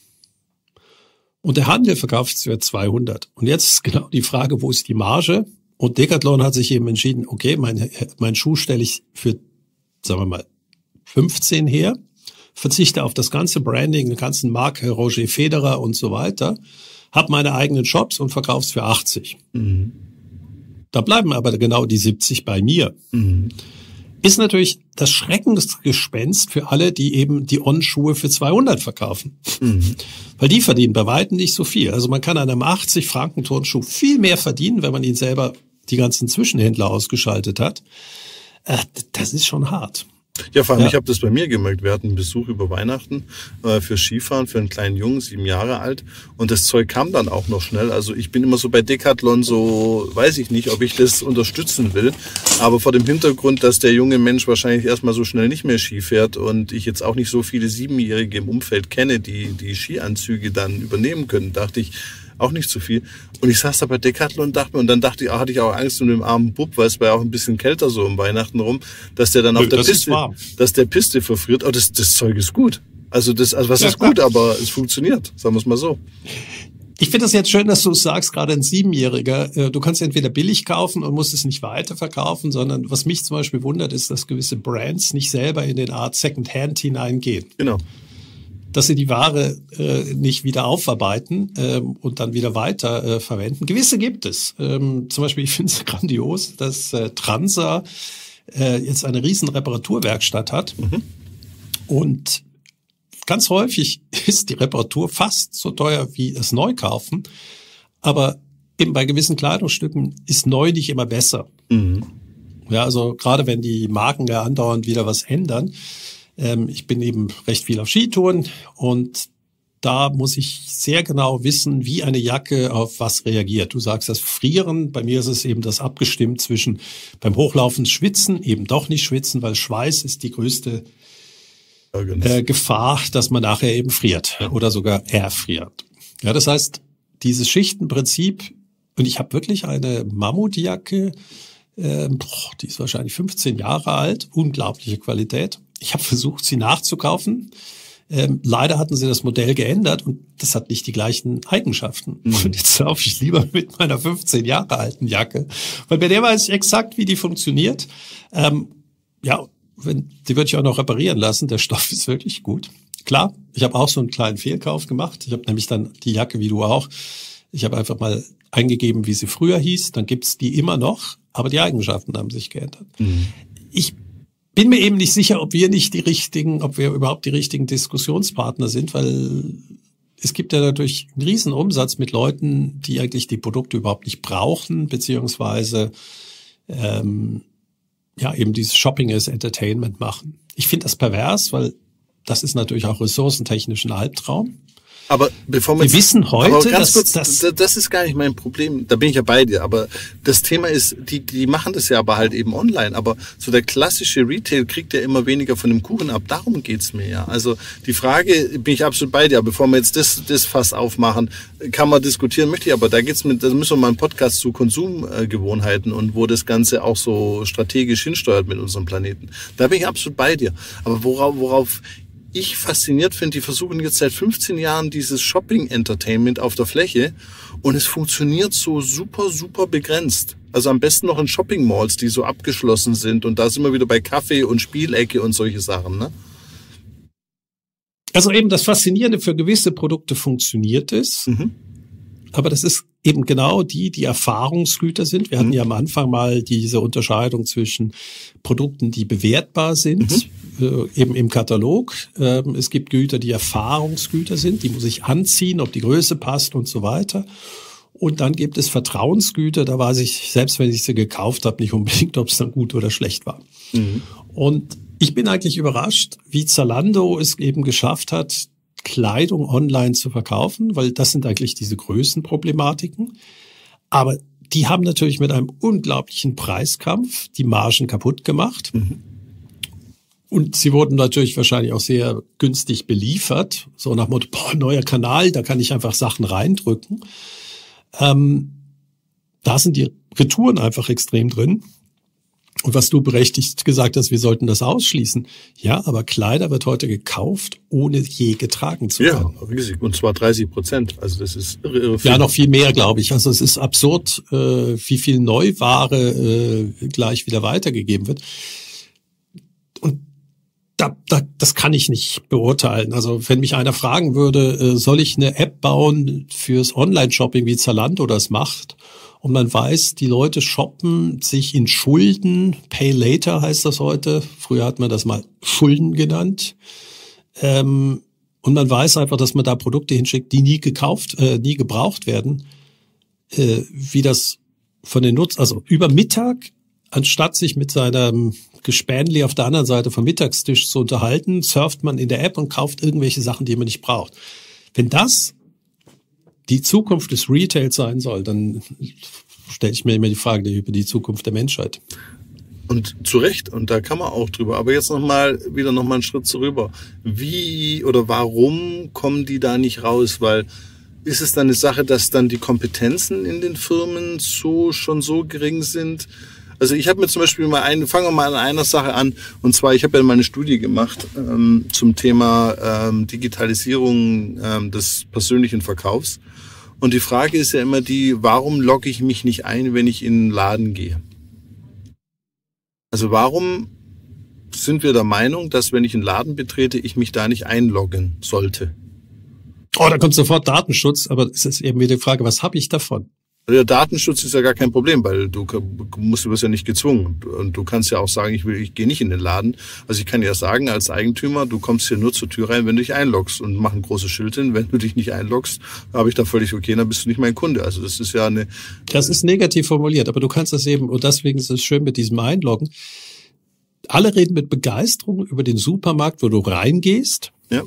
Und der Handel verkauft es für zweihundert. Und jetzt ist genau die Frage, wo ist die Marge? Und Decathlon hat sich eben entschieden, okay, mein, mein Schuh stelle ich für, sagen wir mal, fünfzehn her, verzichte auf das ganze Branding, den ganzen Marke, Roger Federer und so weiter, habe meine eigenen Shops und verkaufe es für achtzig. Mhm. Da bleiben aber genau die siebzig bei mir. Mhm. Ist natürlich das Schreckensgespenst für alle, die eben die On-Schuhe für zweihundert verkaufen. Mhm. Weil die verdienen bei weitem nicht so viel. Also man kann an einem achtzig Franken Turnschuh viel mehr verdienen, wenn man ihn selber die ganzen Zwischenhändler ausgeschaltet hat. Das ist schon hart. Ja, vor allem, ja. ich habe das bei mir gemerkt. Wir hatten einen Besuch über Weihnachten äh, für Skifahren, für einen kleinen Jungen, sieben Jahre alt. Und das Zeug kam dann auch noch schnell. Also ich bin immer so bei Decathlon so, weiß ich nicht, ob ich das unterstützen will. Aber vor dem Hintergrund, dass der junge Mensch wahrscheinlich erstmal so schnell nicht mehr Ski fährt und ich jetzt auch nicht so viele Siebenjährige im Umfeld kenne, die die Skianzüge dann übernehmen können, dachte ich, auch nicht zu viel. Und ich saß da bei Decathlon und dachte mir, und dann dachte ich, ah, hatte ich auch Angst um den armen Bub, weil es war ja auch ein bisschen kälter so um Weihnachten rum, dass der dann auf der das Piste, dass der Piste verfriert. Oh, das, das Zeug ist gut. Also das, also was ja, ist klar. gut, aber es funktioniert, sagen wir es mal so. Ich finde das jetzt schön, dass du es sagst, gerade ein Siebenjähriger. Du kannst entweder billig kaufen und musst es nicht weiterverkaufen, sondern was mich zum Beispiel wundert, ist, dass gewisse Brands nicht selber in den Art Second-Hand hineingehen. Genau. Dass sie die Ware äh, nicht wieder aufarbeiten ähm, und dann wieder weiter äh, verwenden. Gewisse gibt es. Ähm, zum Beispiel, ich finde es grandios, dass äh, Transa äh, jetzt eine riesen Reparaturwerkstatt hat. Mhm. Und ganz häufig ist die Reparatur fast so teuer wie das Neukaufen. Aber eben bei gewissen Kleidungsstücken ist neu nicht immer besser. Mhm. Ja, also gerade wenn die Marken ja andauernd wieder was ändern. Ich bin eben recht viel auf Skitouren und da muss ich sehr genau wissen, wie eine Jacke auf was reagiert. Du sagst das Frieren, bei mir ist es eben das abgestimmt zwischen beim Hochlaufen schwitzen, eben doch nicht schwitzen, weil Schweiß ist die größte äh, Gefahr, dass man nachher eben friert oder sogar erfriert. Ja, das heißt, dieses Schichtenprinzip, und ich habe wirklich eine Mammutjacke, äh, boah, die ist wahrscheinlich fünfzehn Jahre alt, unglaubliche Qualität. Ich habe versucht, sie nachzukaufen. Ähm, leider hatten sie das Modell geändert und das hat nicht die gleichen Eigenschaften. Mhm. Und jetzt laufe ich lieber mit meiner fünfzehn Jahre alten Jacke, weil bei der weiß ich exakt, wie die funktioniert. Ähm, ja, wenn, die würde ich auch noch reparieren lassen. Der Stoff ist wirklich gut. Klar, ich habe auch so einen kleinen Fehlkauf gemacht. Ich habe nämlich dann die Jacke, wie du auch, ich habe einfach mal eingegeben, wie sie früher hieß. Dann gibt's die immer noch, aber die Eigenschaften haben sich geändert. Mhm. Ich bin mir eben nicht sicher, ob wir nicht die richtigen, ob wir überhaupt die richtigen Diskussionspartner sind, weil es gibt ja natürlich einen riesen Umsatz mit Leuten, die eigentlich die Produkte überhaupt nicht brauchen, beziehungsweise ähm, ja eben dieses Shopping as Entertainment machen. Ich finde das pervers, weil das ist natürlich auch ressourcentechnisch ein Albtraum. Aber bevor wir, wir wissen heute, aber ganz dass, kurz, dass das ist gar nicht mein Problem. Da bin ich ja bei dir. Aber das Thema ist, die die machen das ja aber halt eben online. Aber so der klassische Retail kriegt ja immer weniger von dem Kuchen ab. Darum geht's mir ja. Also die Frage, bin ich absolut bei dir. Aber bevor wir jetzt das das Fass aufmachen, kann man diskutieren, möchte ich. Aber da geht's mit, da müssen wir mal einen Podcast zu Konsumgewohnheiten und wo das Ganze auch so strategisch hinsteuert mit unserem Planeten. Da bin ich absolut bei dir. Aber worauf worauf ich fasziniert finde, die versuchen jetzt seit fünfzehn Jahren dieses Shopping-Entertainment auf der Fläche und es funktioniert so super, super begrenzt. Also am besten noch in Shopping-Malls, die so abgeschlossen sind und da sind wir wieder bei Kaffee und Spielecke und solche Sachen, ne? Also eben das Faszinierende für gewisse Produkte funktioniert es, mhm. aber das ist eben genau die, die Erfahrungsgüter sind. Wir hatten mhm. ja am Anfang mal diese Unterscheidung zwischen Produkten, die bewertbar sind, mhm. äh, eben im Katalog. Ähm, es gibt Güter, die Erfahrungsgüter sind, die muss ich anziehen, ob die Größe passt und so weiter. Und dann gibt es Vertrauensgüter, da weiß ich, selbst wenn ich sie gekauft habe, nicht unbedingt, ob es dann gut oder schlecht war. Mhm. Und ich bin eigentlich überrascht, wie Zalando es eben geschafft hat, Kleidung online zu verkaufen, weil das sind eigentlich diese Größenproblematiken. Aber die haben natürlich mit einem unglaublichen Preiskampf die Margen kaputt gemacht. Mhm. Und sie wurden natürlich wahrscheinlich auch sehr günstig beliefert. So nach dem Motto, boah, neuer Kanal, da kann ich einfach Sachen reindrücken. Ähm, da sind die Retouren einfach extrem drin. Und was du berechtigt gesagt hast, wir sollten das ausschließen. Ja, aber Kleider wird heute gekauft, ohne je getragen zu werden. Ja, riesig. Und zwar dreißig Prozent. Also das ist irre, irre viel. Ja, noch viel mehr, glaube ich. Also es ist absurd, äh, wie viel Neuware äh, gleich wieder weitergegeben wird. Und da, da, das kann ich nicht beurteilen. Also wenn mich einer fragen würde, äh, soll ich eine App bauen fürs Online-Shopping, wie Zalando das macht? Und man weiß, die Leute shoppen sich in Schulden. Pay later heißt das heute. Früher hat man das mal Schulden genannt. Ähm, und man weiß einfach, dass man da Produkte hinschickt, die nie gekauft, äh, nie gebraucht werden. Äh, wie das von den Nutz, also über Mittag, anstatt sich mit seinem Gespänli auf der anderen Seite vom Mittagstisch zu unterhalten, surft man in der App und kauft irgendwelche Sachen, die man nicht braucht. Wenn das die Zukunft des Retails sein soll, dann stelle ich mir immer die Frage über die Zukunft der Menschheit. Und zu Recht, und da kann man auch drüber. Aber jetzt noch mal, wieder noch mal einen Schritt zurück. Wie oder warum kommen die da nicht raus? Weil ist es dann eine Sache, dass dann die Kompetenzen in den Firmen so schon so gering sind? Also ich habe mir zum Beispiel mal einen, fangen wir mal an einer Sache an, und zwar, ich habe ja mal eine Studie gemacht ähm, zum Thema ähm, Digitalisierung ähm, des persönlichen Verkaufs. Und die Frage ist ja immer die, warum logge ich mich nicht ein, wenn ich in den Laden gehe? Also warum sind wir der Meinung, dass wenn ich einen Laden betrete, ich mich da nicht einloggen sollte? Oh, da kommt sofort Datenschutz, aber es ist eben wieder die Frage, was habe ich davon? Der Datenschutz ist ja gar kein Problem, weil du musst, du wirst ja nicht gezwungen. Und du kannst ja auch sagen, ich will, ich gehe nicht in den Laden. Also ich kann ja sagen, als Eigentümer, du kommst hier nur zur Tür rein, wenn du dich einloggst, und mach ein großes Schild hin. Wenn du dich nicht einloggst, habe ich da völlig okay, dann bist du nicht mein Kunde. Also das ist ja eine... Das ist negativ formuliert, aber du kannst das eben, und deswegen ist es schön mit diesem Einloggen. Alle reden mit Begeisterung über den Supermarkt, wo du reingehst. Ja.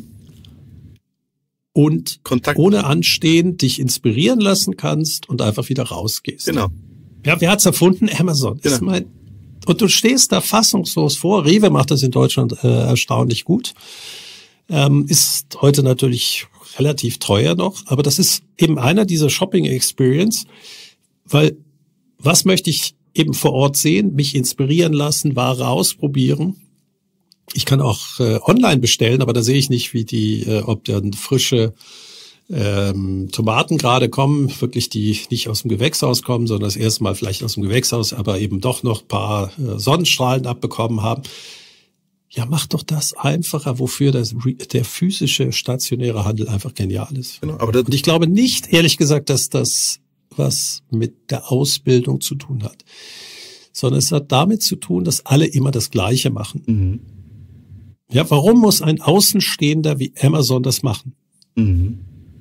Und Kontakt. Ohne Anstehen dich inspirieren lassen kannst und einfach wieder rausgehst. Genau. Ja, wer hat's erfunden? Amazon. Genau. Ist mein, und du stehst da fassungslos vor. Rewe macht das in Deutschland äh, erstaunlich gut. Ähm, ist heute natürlich relativ teuer noch, aber das ist eben einer dieser Shopping-Experience, weil was möchte ich eben vor Ort sehen? Mich inspirieren lassen, Ware ausprobieren. Ich kann auch äh, online bestellen, aber da sehe ich nicht, wie die, äh, ob dann frische ähm, Tomaten gerade kommen, wirklich die nicht aus dem Gewächshaus kommen, sondern das erste Mal vielleicht aus dem Gewächshaus, aber eben doch noch ein paar äh, Sonnenstrahlen abbekommen haben. Ja, mach doch das einfacher, wofür das, der physische, stationäre Handel einfach genial ist. Genau, aber das Und ich glaube nicht, ehrlich gesagt, dass das was mit der Ausbildung zu tun hat, sondern es hat damit zu tun, dass alle immer das Gleiche machen. Mhm. Ja, warum muss ein Außenstehender wie Amazon das machen? Mhm.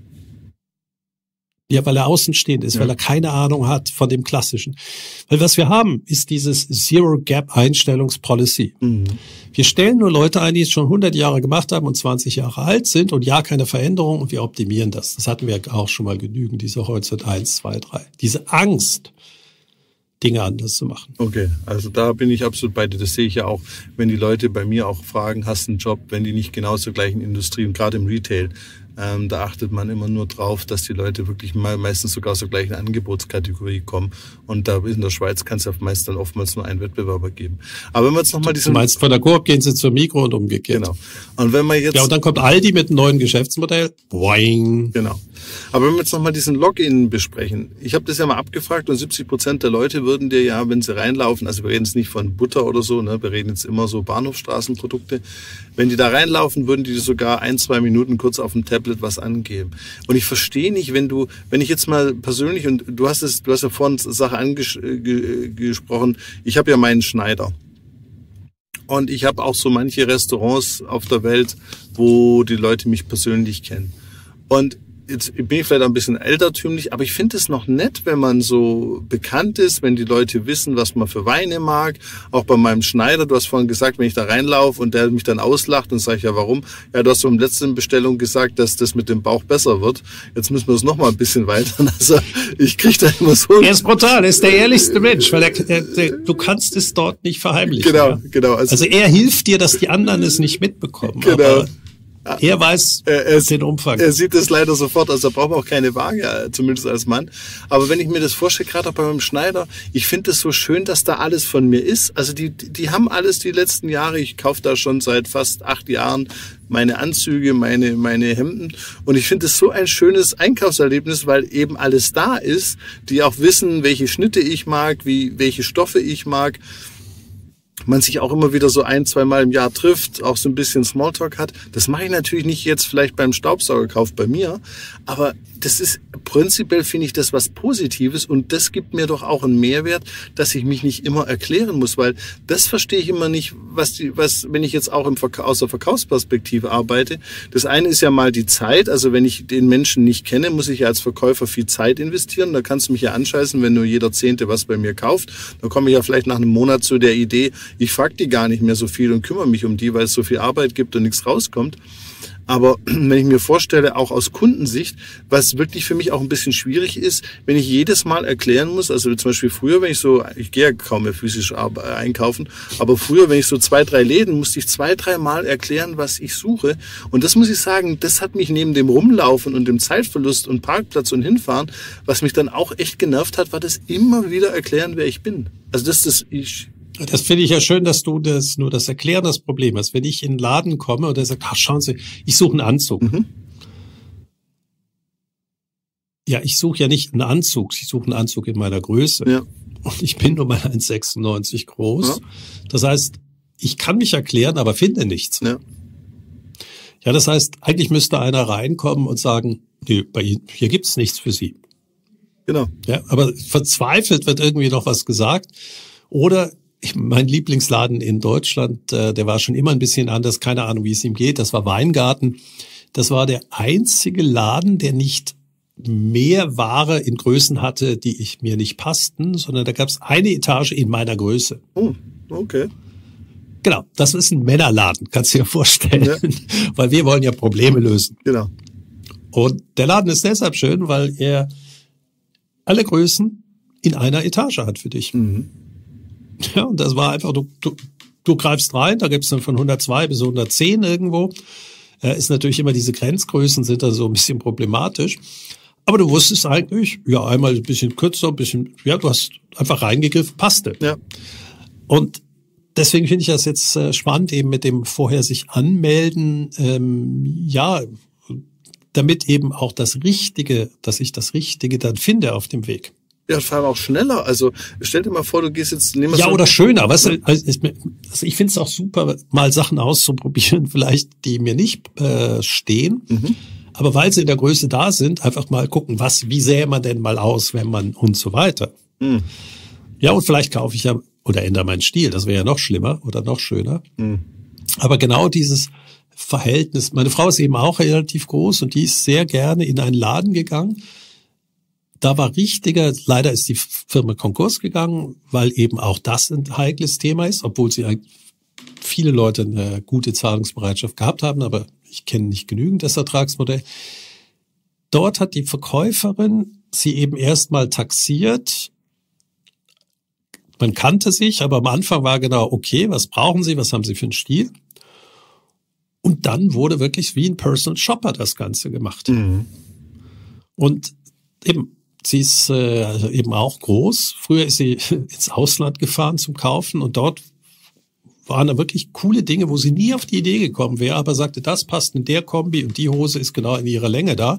Ja, weil er außenstehend ist, ja. Weil er keine Ahnung hat von dem Klassischen. Weil was wir haben, ist dieses Zero-Gap-Einstellungspolicy. Mhm. Wir stellen nur Leute ein, die es schon hundert Jahre gemacht haben und zwanzig Jahre alt sind und ja, keine Veränderung, und wir optimieren das. Das hatten wir auch schon mal genügend, diese Horizont eins, zwei, drei. Diese Angst, Dinge anders zu machen. Okay, also da bin ich absolut bei dir. Das sehe ich ja auch, wenn die Leute bei mir auch fragen, hast du einen Job, wenn die nicht genau zur gleichen Industrie und gerade im Retail, Ähm, da achtet man immer nur drauf, dass die Leute wirklich mal meistens sogar aus der gleichen Angebotskategorie kommen. Und da in der Schweiz kann es ja meist dann oftmals nur einen Wettbewerber geben. Aber wenn wir jetzt nochmal diesen... Du meinst, von der Coop gehen sie zur Migros und umgekehrt. Genau. Und wenn man jetzt... Ja, und dann kommt Aldi mit einem neuen Geschäftsmodell. Boing. Genau. Aber wenn wir jetzt nochmal diesen Login besprechen. Ich habe das ja mal abgefragt und siebzig Prozent der Leute würden dir ja, wenn sie reinlaufen, also wir reden jetzt nicht von Butter oder so, ne, wir reden jetzt immer so Bahnhofstraßenprodukte. Wenn die da reinlaufen, würden die sogar ein, zwei Minuten kurz auf dem Tablet was angeben. Und ich verstehe nicht, wenn du, wenn ich jetzt mal persönlich, und du hast es, du hast ja vorhin Sache angesprochen, ich habe ja meinen Schneider. Und ich habe auch so manche Restaurants auf der Welt, wo die Leute mich persönlich kennen. Und jetzt bin ich vielleicht ein bisschen ältertümlich, aber ich finde es noch nett, wenn man so bekannt ist, wenn die Leute wissen, was man für Weine mag. Auch bei meinem Schneider, du hast vorhin gesagt, wenn ich da reinlaufe und der mich dann auslacht, dann sage ich, ja, warum? Ja, du hast beim letzten Bestellung gesagt, dass das mit dem Bauch besser wird. Jetzt müssen wir es noch mal ein bisschen weiter. Also ich kriege da immer so... Er ist brutal, er ist der ehrlichste Mensch, weil er, er, der, du kannst es dort nicht verheimlichen. Genau, ja? genau. Also, also er hilft dir, dass die anderen es nicht mitbekommen. Genau. Aber er weiß er, er, den Umfang. Er sieht es leider sofort, also er braucht auch keine Waage, zumindest als Mann. Aber wenn ich mir das vorstelle, gerade auch bei meinem Schneider, ich finde es so schön, dass da alles von mir ist. Also die, die haben alles die letzten Jahre. Ich kaufe da schon seit fast acht Jahren meine Anzüge, meine, meine Hemden. Und ich finde es so ein schönes Einkaufserlebnis, weil eben alles da ist, die auch wissen, welche Schnitte ich mag, wie, welche Stoffe ich mag. Man sich auch immer wieder so ein, zwei Mal im Jahr trifft, auch so ein bisschen Smalltalk hat. Das mache ich natürlich nicht jetzt vielleicht beim Staubsaugerkauf bei mir, aber das ist prinzipiell, finde ich, das was Positives und das gibt mir doch auch einen Mehrwert, dass ich mich nicht immer erklären muss, weil das verstehe ich immer nicht, was die, was, wenn ich jetzt auch im Verka- aus der Verkaufsperspektive arbeite. Das eine ist ja mal die Zeit, also wenn ich den Menschen nicht kenne, muss ich ja als Verkäufer viel Zeit investieren. Da kannst du mich ja anscheißen, wenn nur jeder Zehnte was bei mir kauft. Dann komme ich ja vielleicht nach einem Monat zu der Idee, ich frage die gar nicht mehr so viel und kümmere mich um die, weil es so viel Arbeit gibt und nichts rauskommt. Aber wenn ich mir vorstelle, auch aus Kundensicht, was wirklich für mich auch ein bisschen schwierig ist, wenn ich jedes Mal erklären muss, also zum Beispiel früher, wenn ich so, ich gehe ja kaum mehr physisch einkaufen, aber früher, wenn ich so zwei, drei Läden, musste ich zwei, drei Mal erklären, was ich suche. Und das muss ich sagen, das hat mich neben dem Rumlaufen und dem Zeitverlust und Parkplatz und Hinfahren, was mich dann auch echt genervt hat, war das immer wieder erklären, wer ich bin. Also das ist, ich... Das finde ich ja schön, dass du das nur das Erklären das Problem hast. Wenn ich in den Laden komme und der sagt, ach, schauen Sie, ich suche einen Anzug. Mhm. Ja, ich suche ja nicht einen Anzug, ich suche einen Anzug in meiner Größe. Ja. Und ich bin nur mal eins Komma sechsundneunzig groß. Ja. Das heißt, ich kann mich erklären, aber finde nichts. Ja. Ja, das heißt, eigentlich müsste einer reinkommen und sagen, nee, bei Ihnen, hier gibt's nichts für Sie. Genau. Ja, aber verzweifelt wird irgendwie noch was gesagt. Oder mein Lieblingsladen in Deutschland, äh, der war schon immer ein bisschen anders, keine Ahnung, wie es ihm geht. Das war Weingarten. Das war der einzige Laden, der nicht mehr Ware in Größen hatte, die ich mir nicht passten, sondern da gab es eine Etage in meiner Größe. Oh, okay. Genau, das ist ein Männerladen, kannst du dir vorstellen, ja. Weil wir wollen ja Probleme lösen. Genau. Und der Laden ist deshalb schön, weil er alle Größen in einer Etage hat für dich. Mhm. Ja, und das war einfach, du, du, du greifst rein, da gibt's dann von hundertzwei bis hundertzehn irgendwo. Äh, ist natürlich immer, diese Grenzgrößen sind da so ein bisschen problematisch. Aber du wusstest eigentlich, ja, einmal ein bisschen kürzer, ein bisschen, ja, du hast einfach reingegriffen, passte. Ja. Und deswegen finde ich das jetzt äh, spannend, eben mit dem vorher sich anmelden, ähm, ja, damit eben auch das Richtige, dass ich das Richtige dann finde auf dem Weg. Ja, vor allem auch schneller. Also stell dir mal vor, du gehst jetzt... Nehmen ja, so oder schöner. Weißt du, also ich finde es auch super, mal Sachen auszuprobieren, vielleicht die mir nicht äh, stehen. Mhm. Aber weil sie in der Größe da sind, einfach mal gucken, was, wie sähe man denn mal aus, wenn man und so weiter. Mhm. Ja, und vielleicht kaufe ich ja oder ändere meinen Stil. Das wäre ja noch schlimmer oder noch schöner. Mhm. Aber genau dieses Verhältnis. Meine Frau ist eben auch relativ groß und die ist sehr gerne in einen Laden gegangen. Da war richtiger, leider ist die Firma Konkurs gegangen, weil eben auch das ein heikles Thema ist, obwohl sie viele Leute eine gute Zahlungsbereitschaft gehabt haben, aber ich kenne nicht genügend das Ertragsmodell. Dort hat die Verkäuferin sie eben erstmal taxiert. Man kannte sich, aber am Anfang war genau, okay, was brauchen Sie, was haben Sie für einen Stil? Und dann wurde wirklich wie ein Personal Shopper das Ganze gemacht. Mhm. Und eben, sie ist äh, also eben auch groß. Früher ist sie ins Ausland gefahren zum Kaufen und dort waren da wirklich coole Dinge, wo sie nie auf die Idee gekommen wäre, aber sagte, das passt in der Kombi und die Hose ist genau in ihrer Länge da.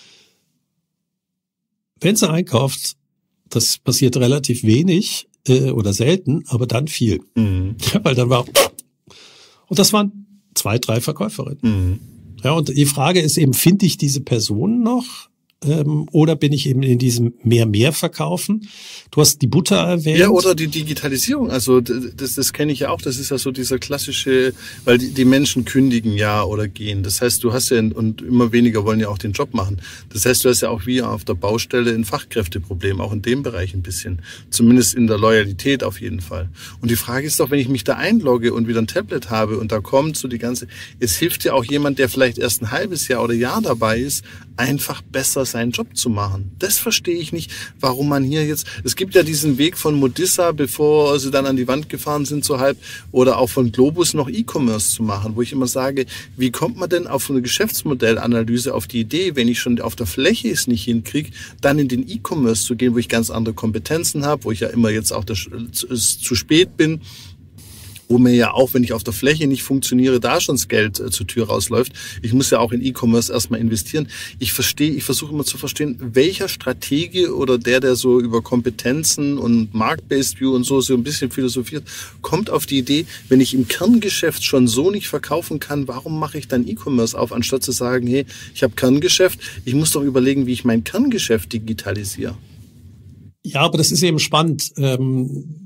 Wenn sie einkauft, das passiert relativ wenig äh, oder selten, aber dann viel. Mhm. Weil dann war, und das waren zwei, drei Verkäuferinnen. Mhm. Ja, und die Frage ist eben, finde ich diese Personen noch? Ähm, oder bin ich eben in diesem Mehr-Mehr-Verkaufen? Du hast die Butter erwähnt. Ja, oder die Digitalisierung. Also das, das kenne ich ja auch. Das ist ja so dieser klassische, weil die, die Menschen kündigen ja oder gehen. Das heißt, du hast ja, und immer weniger wollen ja auch den Job machen. Das heißt, du hast ja auch wie auf der Baustelle ein Fachkräfteproblem, auch in dem Bereich ein bisschen. Zumindest in der Loyalität auf jeden Fall. Und die Frage ist doch, wenn ich mich da einlogge und wieder ein Tablet habe und da kommt so die ganze, es hilft ja auch jemand, der vielleicht erst ein halbes Jahr oder Jahr dabei ist, einfach besser seinen Job zu machen. Das verstehe ich nicht, warum man hier jetzt, es gibt ja diesen Weg von Modissa, bevor sie dann an die Wand gefahren sind, so halb, oder auch von Globus noch E-Commerce zu machen, wo ich immer sage, wie kommt man denn auf so eine Geschäftsmodellanalyse auf die Idee, wenn ich schon auf der Fläche es nicht hinkriege, dann in den E-Commerce zu gehen, wo ich ganz andere Kompetenzen habe, wo ich ja immer jetzt auch das, zu spät bin, wo mir ja auch, wenn ich auf der Fläche nicht funktioniere, da schon das Geld äh, zur Tür rausläuft. Ich muss ja auch in E-Commerce erstmal investieren. Ich verstehe, ich versuche immer zu verstehen, welcher Stratege oder der, der so über Kompetenzen und Markt-Based View und so so ein bisschen philosophiert, kommt auf die Idee, wenn ich im Kerngeschäft schon so nicht verkaufen kann, warum mache ich dann E-Commerce auf, anstatt zu sagen, hey, ich habe Kerngeschäft, ich muss doch überlegen, wie ich mein Kerngeschäft digitalisiere. Ja, aber das ist eben spannend. Ähm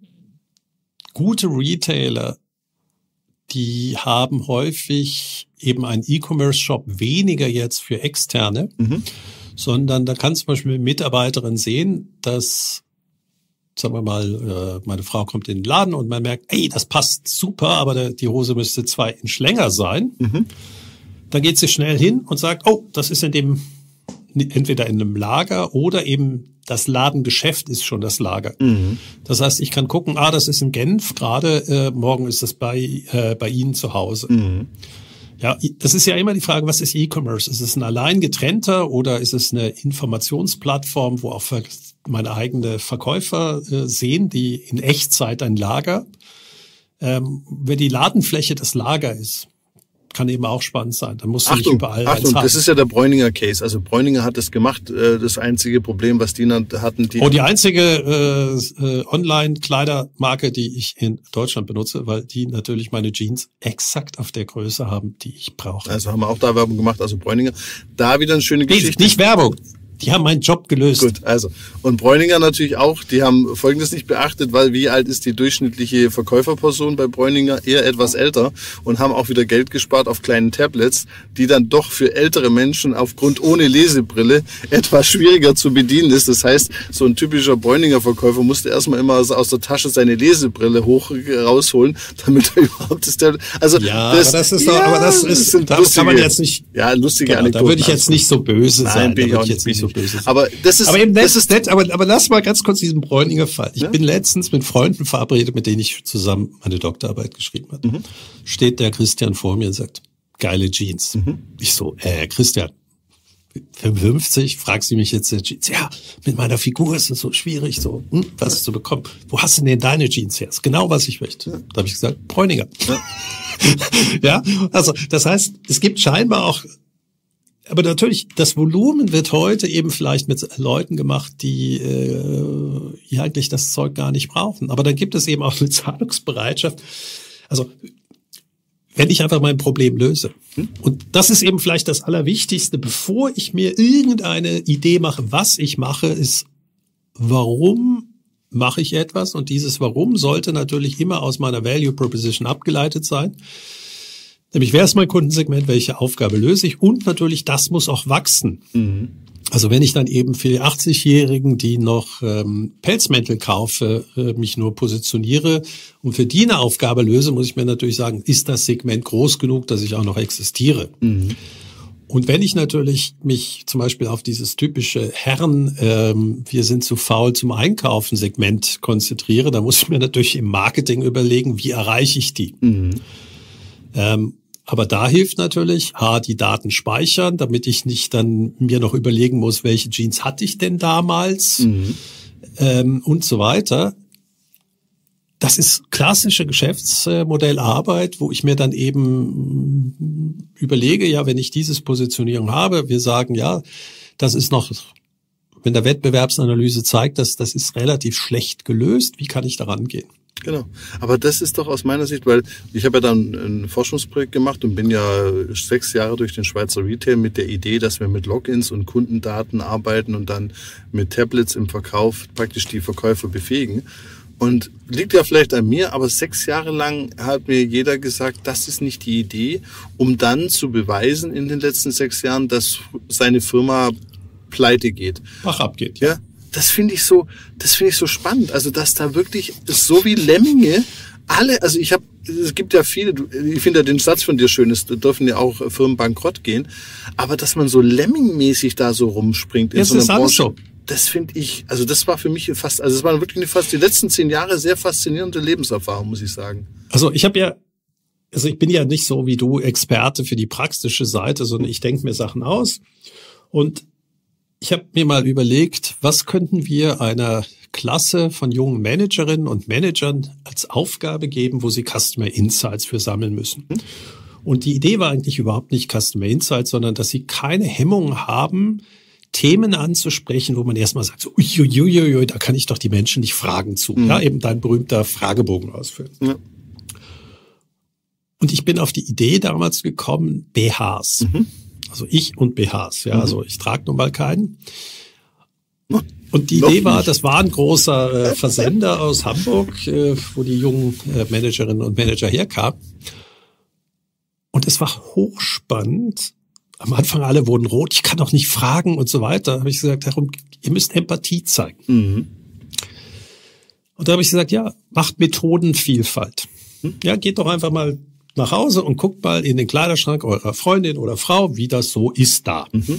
Gute Retailer, die haben häufig eben einen E-Commerce-Shop weniger jetzt für Externe, mhm. sondern da kann zum Beispiel eine Mitarbeiterin sehen, dass, sagen wir mal, meine Frau kommt in den Laden und man merkt, ey, das passt super, aber die Hose müsste zwei Inch länger sein. Mhm. Dann geht sie schnell hin und sagt, oh, das ist in dem, entweder in einem Lager oder eben das Ladengeschäft ist schon das Lager. Mhm. Das heißt, ich kann gucken, ah, das ist in Genf gerade, äh, morgen ist das bei äh, bei Ihnen zu Hause. Mhm. Ja, das ist ja immer die Frage, was ist E-Commerce? Ist es ein allein getrennter oder ist es eine Informationsplattform, wo auch meine eigenen Verkäufer äh, sehen, die in Echtzeit ein Lager? Ähm, wenn die Ladenfläche das Lager ist, kann eben auch spannend sein. Da musst du Achtung, nicht überall Achtung, das ist ja der Bräuninger Case. Also Bräuninger hat das gemacht. Das einzige Problem, was die hatten... Die oh, die einzige äh, Online-Kleidermarke, die ich in Deutschland benutze, weil die natürlich meine Jeans exakt auf der Größe haben, die ich brauche. Also haben wir auch da Werbung gemacht, also Bräuninger. Da wieder eine schöne nee, Geschichte. Nicht Werbung. Die haben meinen Job gelöst. Gut, also. Und Bräuninger natürlich auch, die haben Folgendes nicht beachtet, weil wie alt ist die durchschnittliche Verkäuferperson bei Bräuninger? Eher etwas älter und haben auch wieder Geld gespart auf kleinen Tablets, die dann doch für ältere Menschen aufgrund ohne Lesebrille etwas schwieriger zu bedienen ist. Das heißt, so ein typischer Bräuninger Verkäufer musste erstmal immer aus der Tasche seine Lesebrille hoch rausholen, damit er überhaupt das Tablet... Also, ja, das, aber das ist, ja, doch, aber das ist, das da lustige, kann man jetzt nicht... Ja, lustige genau, Anekdoten. Da würde ich jetzt nicht so böse Nein, sein. Bin da ich auch ich jetzt nicht so böse sein. Aber das ist, aber eben das ist nett, aber, aber lass mal ganz kurz diesen Bräuninger Fall. Ich ja? bin letztens mit Freunden verabredet, mit denen ich zusammen meine Doktorarbeit geschrieben habe. Mhm. Steht der Christian vor mir und sagt, geile Jeans. Mhm. Ich so, äh, Christian, fünfundfünfzig, fragst du mich jetzt Jeans? Ja, mit meiner Figur ist es so schwierig, so, hm, was ja. zu bekommen. Wo hast du denn deine Jeans her? Das ist genau, was ich möchte. Ja. Da habe ich gesagt, Bräuninger. Ja. ja, also das heißt, es gibt scheinbar auch. Aber natürlich, das Volumen wird heute eben vielleicht mit Leuten gemacht, die äh, ja eigentlich das Zeug gar nicht brauchen. Aber dann gibt es eben auch eine Zahlungsbereitschaft. Also wenn ich einfach mein Problem löse. Und das ist eben vielleicht das Allerwichtigste, bevor ich mir irgendeine Idee mache, was ich mache, ist, warum mache ich etwas? Und dieses Warum sollte natürlich immer aus meiner Value Proposition abgeleitet sein. Nämlich, wer ist mein Kundensegment, welche Aufgabe löse ich? Und natürlich, das muss auch wachsen. Mhm. Also wenn ich dann eben für die achtzigjährigen, die noch ähm, Pelzmäntel kaufe, äh, mich nur positioniere und für die eine Aufgabe löse, muss ich mir natürlich sagen, ist das Segment groß genug, dass ich auch noch existiere? Mhm. Und wenn ich natürlich mich zum Beispiel auf dieses typische Herren, ähm, wir sind zu faul zum Einkaufen Segment konzentriere, dann muss ich mir natürlich im Marketing überlegen, wie erreiche ich die? Mhm. Ähm, Aber da hilft natürlich, A, die Daten speichern, damit ich nicht dann mir noch überlegen muss, welche Jeans hatte ich denn damals mhm. ähm, und so weiter. Das ist klassische Geschäftsmodellarbeit, wo ich mir dann eben überlege, ja, wenn ich dieses Positionierung habe, wir sagen, ja, das ist noch, wenn der Wettbewerbsanalyse zeigt, dass das ist relativ schlecht gelöst, wie kann ich da rangehen? Genau. Aber das ist doch aus meiner Sicht, weil ich habe ja dann ein Forschungsprojekt gemacht und bin ja sechs Jahre durch den Schweizer Retail mit der Idee, dass wir mit Logins und Kundendaten arbeiten und dann mit Tablets im Verkauf praktisch die Verkäufer befähigen. Und liegt ja vielleicht an mir, aber sechs Jahre lang hat mir jeder gesagt, das ist nicht die Idee, um dann zu beweisen in den letzten sechs Jahren, dass seine Firma pleite geht. Bach abgeht. Ja. Das finde ich so, das finde ich so spannend. Also, dass da wirklich so wie Lemminge alle, also ich habe, es gibt ja viele, ich finde ja den Satz von dir schön, es dürfen ja auch Firmen bankrott gehen, aber dass man so lemmingmäßig da so rumspringt in das so einer ist Branche, alles so. Das finde ich, also das war für mich fast, also es waren wirklich eine fast die letzten zehn Jahre sehr faszinierende Lebenserfahrung, muss ich sagen. Also ich habe ja, also ich bin ja nicht so wie du Experte für die praktische Seite, sondern ich denke mir Sachen aus und ich habe mir mal überlegt, was könnten wir einer Klasse von jungen Managerinnen und Managern als Aufgabe geben, wo sie Customer Insights für sammeln müssen. Und die Idee war eigentlich überhaupt nicht Customer Insights, sondern dass sie keine Hemmung haben, Themen anzusprechen, wo man erstmal sagt, so, uiuiuiui, da kann ich doch die Menschen nicht fragen zu. Mhm. Ja, eben dein berühmter Fragebogen ausfüllen. Ja. Und ich bin auf die Idee damals gekommen, B Hs. Mhm. Also ich und B Hs, ja, mhm. also ich trage nun mal keinen. Und die Noch Idee war, nicht. Das war ein großer äh, Versender aus Hamburg, äh, wo die jungen äh, Managerinnen und Manager herkamen. Und es war hochspannend. Am Anfang alle wurden rot, ich kann doch nicht fragen und so weiter. Da habe ich gesagt, darum, ihr müsst Empathie zeigen. Mhm. Und da habe ich gesagt, ja, macht Methodenvielfalt. Mhm. Ja, geht doch einfach mal nach Hause und guckt mal in den Kleiderschrank eurer Freundin oder Frau, wie das so ist da. Mhm.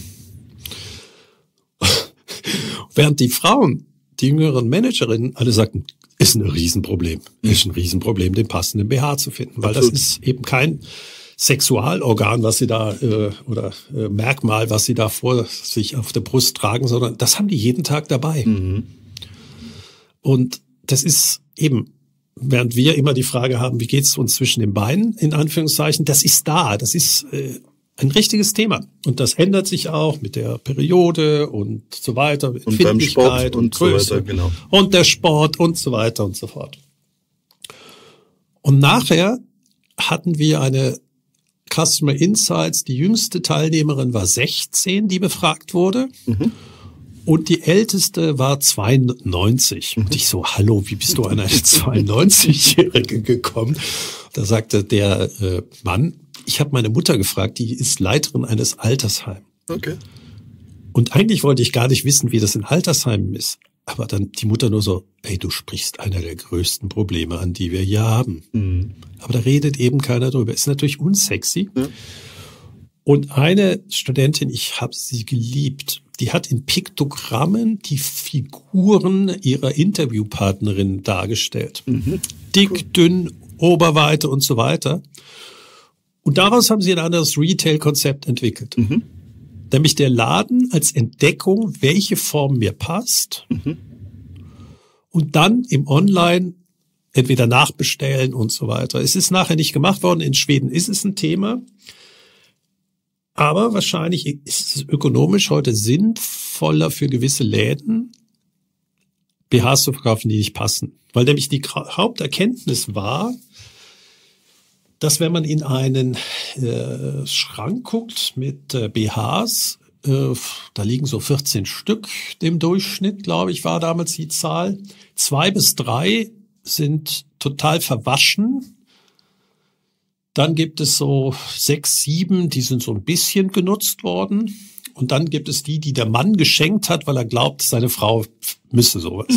Während die Frauen, die jüngeren Managerinnen, alle sagten, ist ein Riesenproblem. Mhm. Ist ein Riesenproblem, den passenden B H zu finden. Weil Absolut. Das ist eben kein Sexualorgan, was sie da, äh, oder äh, Merkmal, was sie da vor sich auf der Brust tragen, sondern das haben die jeden Tag dabei. Mhm. Und das ist eben, während wir immer die Frage haben, wie geht's uns zwischen den Beinen, in Anführungszeichen, das ist da, das ist äh, ein richtiges Thema. Und das ändert sich auch mit der Periode und so weiter, mit und beim Sport und, und Größe so weiter, genau. Und der Sport und so weiter und so fort. Und nachher hatten wir eine Customer Insights, die jüngste Teilnehmerin war sechzehn, die befragt wurde. Mhm. Und die älteste war zweiundneunzig. Und ich so, hallo, wie bist du an eine zweiundneunzigjährige gekommen? Da sagte der äh, Mann, ich habe meine Mutter gefragt, die ist Leiterin eines Altersheims. Okay. Und eigentlich wollte ich gar nicht wissen, wie das in Altersheimen ist. Aber dann die Mutter nur so, ey, du sprichst einer der größten Probleme an, die wir hier haben. Mhm. Aber da redet eben keiner drüber. Ist natürlich unsexy. Ja. Und eine Studentin, ich habe sie geliebt, die hat in Piktogrammen die Figuren ihrer Interviewpartnerin dargestellt. Mhm. Dick, cool. Dünn, Oberweite und so weiter. Und daraus haben sie ein anderes Retail-Konzept entwickelt. Mhm. Nämlich der Laden als Entdeckung, welche Form mir passt. Mhm. Und dann im Online entweder nachbestellen und so weiter. Es ist nachher nicht gemacht worden. In Schweden ist es ein Thema. Aber wahrscheinlich ist es ökonomisch heute sinnvoller für gewisse Läden, B Hs zu verkaufen, die nicht passen. Weil nämlich die Haupterkenntnis war, dass wenn man in einen äh, Schrank guckt mit äh, B Hs, äh, da liegen so vierzehn Stück im Durchschnitt, glaube ich, war damals die Zahl. Zwei bis drei sind total verwaschen. Dann gibt es so sechs, sieben, die sind so ein bisschen genutzt worden. Und dann gibt es die, die der Mann geschenkt hat, weil er glaubt, seine Frau müsste sowas.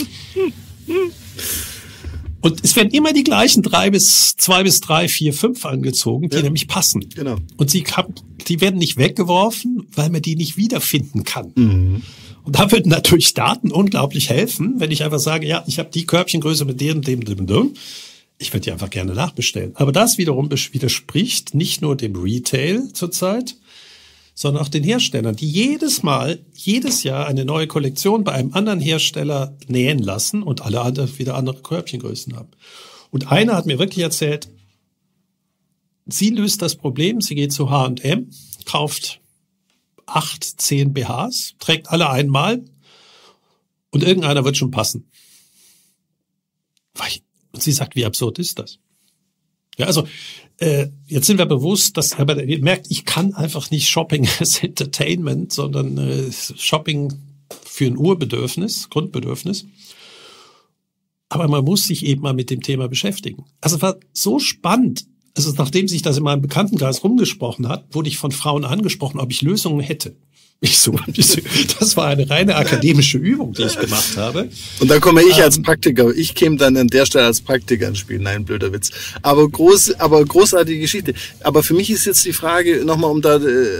Und es werden immer die gleichen drei bis zwei bis drei, vier, fünf angezogen, die ja. nämlich passen. Genau. Und sie haben, die werden nicht weggeworfen, weil man die nicht wiederfinden kann. Mhm. Und da würden natürlich Daten unglaublich helfen, wenn ich einfach sage, ja, ich habe die Körbchengröße mit dem, dem, dem, dem. Ich würde die einfach gerne nachbestellen. Aber das wiederum widerspricht nicht nur dem Retail zurzeit, sondern auch den Herstellern, die jedes Mal, jedes Jahr eine neue Kollektion bei einem anderen Hersteller nähen lassen und alle anderen wieder andere Körbchengrößen haben. Und einer hat mir wirklich erzählt, sie löst das Problem, sie geht zu H und M, kauft acht, zehn B Hs, trägt alle einmal und irgendeiner wird schon passen. Und sie sagt, wie absurd ist das? Ja, also äh, jetzt sind wir bewusst, dass, aber ihr merkt, ich kann einfach nicht Shopping als Entertainment, sondern äh, Shopping für ein Urbedürfnis, Grundbedürfnis. Aber man muss sich eben mal mit dem Thema beschäftigen. Also es war so spannend. Also nachdem sich das in meinem Bekanntenkreis rumgesprochen hat, wurde ich von Frauen angesprochen, ob ich Lösungen hätte. Ich so, das war eine reine akademische Übung, die ich gemacht habe. Und dann komme ich ähm, als Praktiker. Ich käme dann an der Stelle als Praktiker ins Spiel. Nein, blöder Witz. Aber groß, aber großartige Geschichte. Aber für mich ist jetzt die Frage, nochmal, um da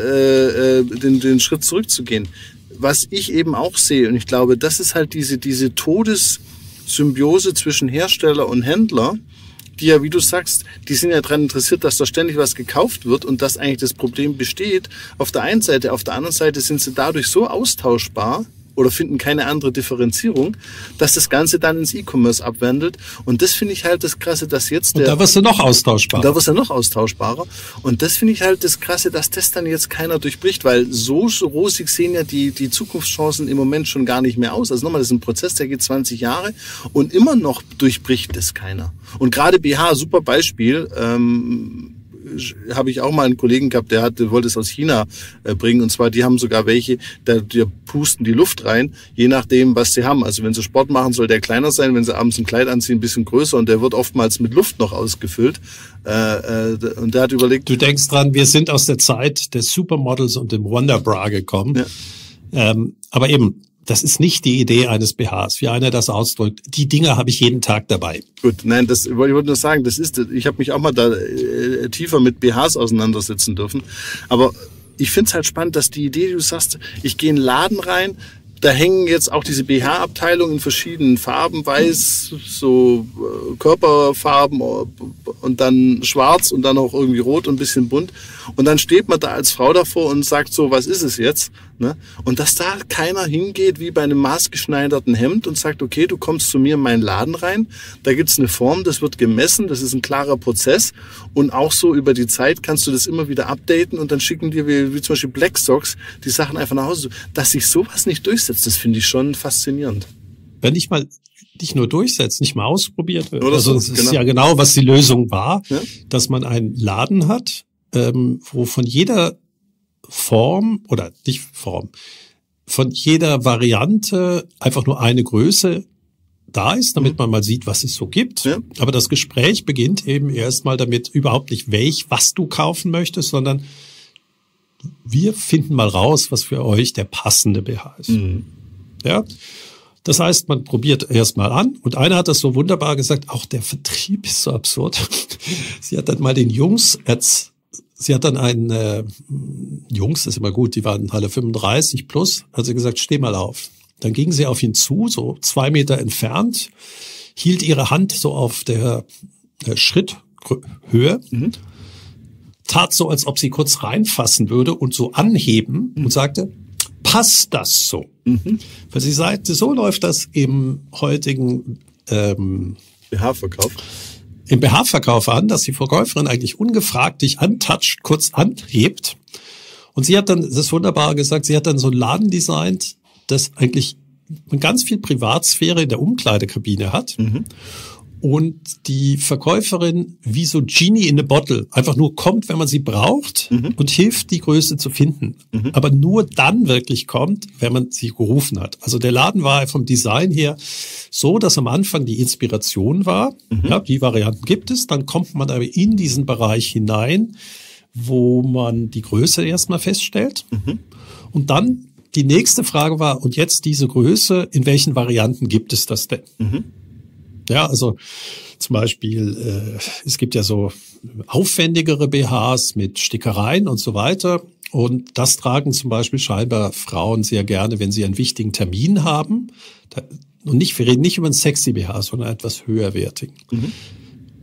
äh, den, den Schritt zurückzugehen. Was ich eben auch sehe, und ich glaube, das ist halt diese, diese Todessymbiose zwischen Hersteller und Händler, die ja, wie du sagst, die sind ja daran interessiert, dass da ständig was gekauft wird und dass eigentlich das Problem besteht. Auf der einen Seite, auf der anderen Seite sind sie dadurch so austauschbar oder finden keine andere Differenzierung, dass das Ganze dann ins E-Commerce abwandelt. Und das finde ich halt das Krasse, dass jetzt der... Und da wirst du noch austauschbarer. Da wirst du noch austauschbarer. Und das finde ich halt das Krasse, dass das dann jetzt keiner durchbricht, weil so, so rosig sehen ja die, die Zukunftschancen im Moment schon gar nicht mehr aus. Also nochmal, das ist ein Prozess, der geht zwanzig Jahre und immer noch durchbricht das keiner. Und gerade B H, super Beispiel, ähm, habe ich auch mal einen Kollegen gehabt, der hat, der wollte es aus China äh, bringen, und zwar, die haben sogar welche, da die pusten die Luft rein, je nachdem, was sie haben. Also wenn sie Sport machen, soll der kleiner sein, wenn sie abends ein Kleid anziehen, ein bisschen größer, und der wird oftmals mit Luft noch ausgefüllt. Äh, äh, und der hat überlegt... Du denkst dran, wir sind aus der Zeit des Supermodels und dem Wonderbra gekommen. Ja. Ähm, aber eben, das ist nicht die Idee eines B Hs, wie einer das ausdrückt. Die Dinger habe ich jeden Tag dabei. Gut, nein, das ich wollte nur sagen, das ist, ich habe mich auch mal da äh, tiefer mit B Hs auseinandersetzen dürfen. Aber ich finde es halt spannend, dass die Idee, du sagst, ich gehe in einen Laden rein, da hängen jetzt auch diese B H-Abteilungen in verschiedenen Farben, weiß, so äh, Körperfarben und dann schwarz und dann auch irgendwie rot und ein bisschen bunt. Und dann steht man da als Frau davor und sagt so, was ist es jetzt? Ne? Und dass da keiner hingeht wie bei einem maßgeschneiderten Hemd und sagt, okay, du kommst zu mir in meinen Laden rein, da gibt's eine Form, das wird gemessen, das ist ein klarer Prozess, und auch so über die Zeit kannst du das immer wieder updaten und dann schicken dir, wie, wie zum Beispiel Black Socks, die Sachen einfach nach Hause. Dass sich sowas nicht durchsetzt, das finde ich schon faszinierend. Wenn nicht mal nicht nur durchsetzt, nicht mal ausprobiert wird. Oder also so, es ist genau. ja genau, was die Lösung war, ja? Dass man einen Laden hat, ähm, wo von jeder Form oder nicht Form, von jeder Variante einfach nur eine Größe da ist, damit mhm. man mal sieht, was es so gibt. Ja. Aber das Gespräch beginnt eben erstmal damit, überhaupt nicht welch, was du kaufen möchtest, sondern wir finden mal raus, was für euch der passende B H ist. Mhm. Ja. Das heißt, man probiert erstmal an, und einer hat das so wunderbar gesagt, auch der Vertrieb ist so absurd. Sie hat dann mal den Jungs erzählt, Sie hat dann einen, äh, Jungs, das ist immer gut, die waren alle fünfunddreißig plus, hat sie gesagt, steh mal auf. Dann ging sie auf ihn zu, so zwei Meter entfernt, hielt ihre Hand so auf der äh, Schritthöhe, mhm. tat so, als ob sie kurz reinfassen würde und so anheben mhm. und sagte, passt das so? Mhm. Weil sie sagte, so läuft das im heutigen ähm, B H-Verkauf. Im B H-Verkauf an, dass die Verkäuferin eigentlich ungefragt dich antatscht, kurz anhebt. Und sie hat dann, das ist wunderbar gesagt, sie hat dann so einen Laden designt, das eigentlich ganz viel Privatsphäre in der Umkleidekabine hat. Mhm. Und die Verkäuferin wie so Genie in a Bottle einfach nur kommt, wenn man sie braucht, mhm. und hilft, die Größe zu finden. Mhm. Aber nur dann wirklich kommt, wenn man sie gerufen hat. Also der Laden war vom Design her so, dass am Anfang die Inspiration war. Mhm. Ja, die Varianten gibt es. Dann kommt man aber in diesen Bereich hinein, wo man die Größe erstmal feststellt. Mhm. Und dann die nächste Frage war, und jetzt diese Größe, in welchen Varianten gibt es das denn? Mhm. Ja, also zum Beispiel, äh, es gibt ja so aufwendigere B Hs mit Stickereien und so weiter. Und das tragen zum Beispiel scheinbar Frauen sehr gerne, wenn sie einen wichtigen Termin haben. Da, und nicht, wir reden nicht über einen sexy B H, sondern etwas höherwertigen. Mhm.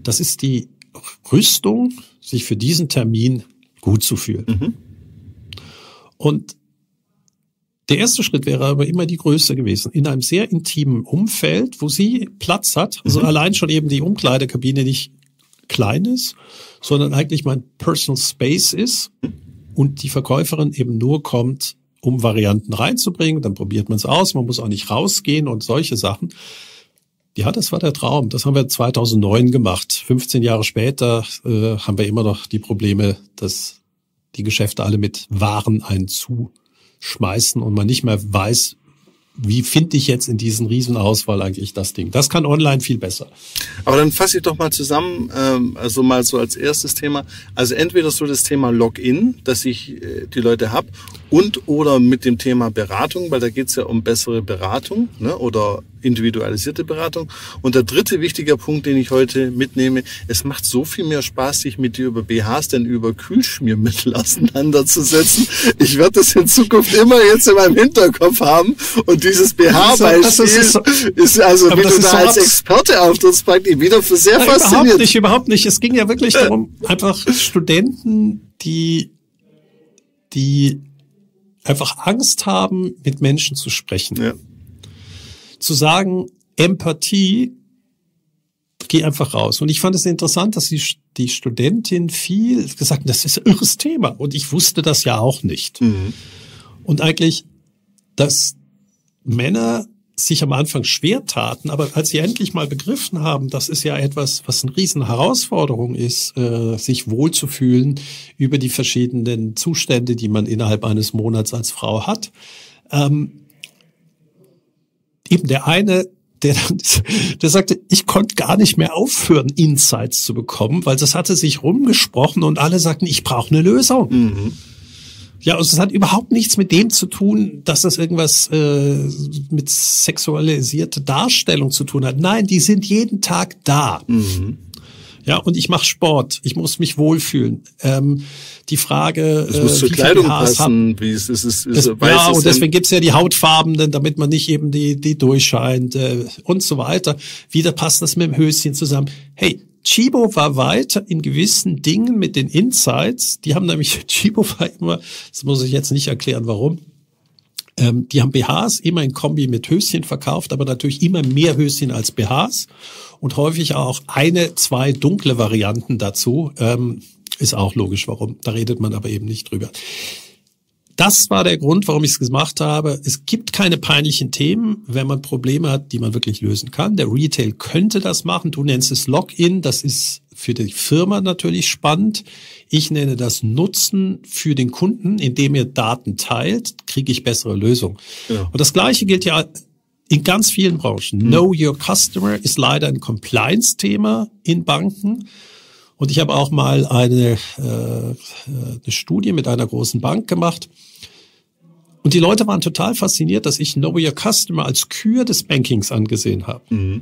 Das ist die Rüstung, sich für diesen Termin gut zu fühlen. Mhm. Und der erste Schritt wäre aber immer die Größe gewesen. In einem sehr intimen Umfeld, wo sie Platz hat, also mhm. allein schon eben die Umkleidekabine nicht klein ist, sondern eigentlich mein Personal Space ist und die Verkäuferin eben nur kommt, um Varianten reinzubringen. Dann probiert man es aus, man muss auch nicht rausgehen und solche Sachen. Ja, das war der Traum. Das haben wir zweitausendneun gemacht. fünfzehn Jahre später äh, haben wir immer noch die Probleme, dass die Geschäfte alle mit Waren einzuschmeißen und man nicht mehr weiß, wie finde ich jetzt in diesen Riesenauswahl eigentlich das Ding. Das kann online viel besser. Aber dann fasse ich doch mal zusammen, ähm, also mal so als erstes Thema. Also entweder so das Thema Login, dass ich äh, die Leute habe, und oder mit dem Thema Beratung, weil da geht es ja um bessere Beratung, ne, oder individualisierte Beratung. Und der dritte wichtige Punkt, den ich heute mitnehme, es macht so viel mehr Spaß, sich mit dir über B Hs denn über Kühlschmiermittel auseinanderzusetzen. Ich werde das in Zukunft immer jetzt in meinem Hinterkopf haben. Und dieses B H-Beispiel ist, so, ist also, wie du da so als Experte auftrittst, praktisch wieder für sehr Nein, faszinierend. Überhaupt nicht, überhaupt nicht. Es ging ja wirklich darum, einfach Studenten, die, die einfach Angst haben, mit Menschen zu sprechen. Ja. Zu sagen, Empathie, geh einfach raus. Und ich fand es interessant, dass die, die Studentin viel gesagt hat, das ist ein irres Thema. Und ich wusste das ja auch nicht. Mhm. Und eigentlich, dass Männer sich am Anfang schwer taten, aber als sie endlich mal begriffen haben, das ist ja etwas, was eine riesen Herausforderung ist, äh, sich wohlzufühlen über die verschiedenen Zustände, die man innerhalb eines Monats als Frau hat. Ähm, eben der eine, der dann, der sagte, ich konnte gar nicht mehr aufhören, Insights zu bekommen, weil das hatte sich rumgesprochen und alle sagten, ich brauche eine Lösung. Mhm. Ja, also es hat überhaupt nichts mit dem zu tun, dass das irgendwas äh, mit sexualisierter Darstellung zu tun hat. Nein, die sind jeden Tag da. Mhm. Ja, und ich mache Sport. Ich muss mich wohlfühlen. Ähm, die Frage, es muss äh, zur Kleidung passen, hab, wie es ist, ist, ist es, ja, und deswegen gibt's ja die Hautfarben, damit man nicht eben die die durchscheint äh, und so weiter. Wieder passt das mit dem Höschen zusammen. Hey, Tchibo war weiter in gewissen Dingen mit den Insights. Die haben nämlich, Tchibo war immer, das muss ich jetzt nicht erklären, warum, ähm, die haben B Hs immer in Kombi mit Höschen verkauft, aber natürlich immer mehr Höschen als B Hs und häufig auch eine, zwei dunkle Varianten dazu. Ähm, ist auch logisch, warum. Da redet man aber eben nicht drüber. Das war der Grund, warum ich es gemacht habe. Es gibt keine peinlichen Themen, wenn man Probleme hat, die man wirklich lösen kann. Der Retail könnte das machen. Du nennst es Login. Das ist für die Firma natürlich spannend. Ich nenne das Nutzen für den Kunden. Indem ihr Daten teilt, kriege ich bessere Lösungen. Ja. Und das Gleiche gilt ja in ganz vielen Branchen. Mhm. Know Your Customer ist leider ein Compliance-Thema in Banken. Und ich habe auch mal eine, äh, eine Studie mit einer großen Bank gemacht. Und die Leute waren total fasziniert, dass ich Know Your Customer als Kür des Bankings angesehen habe. Mhm.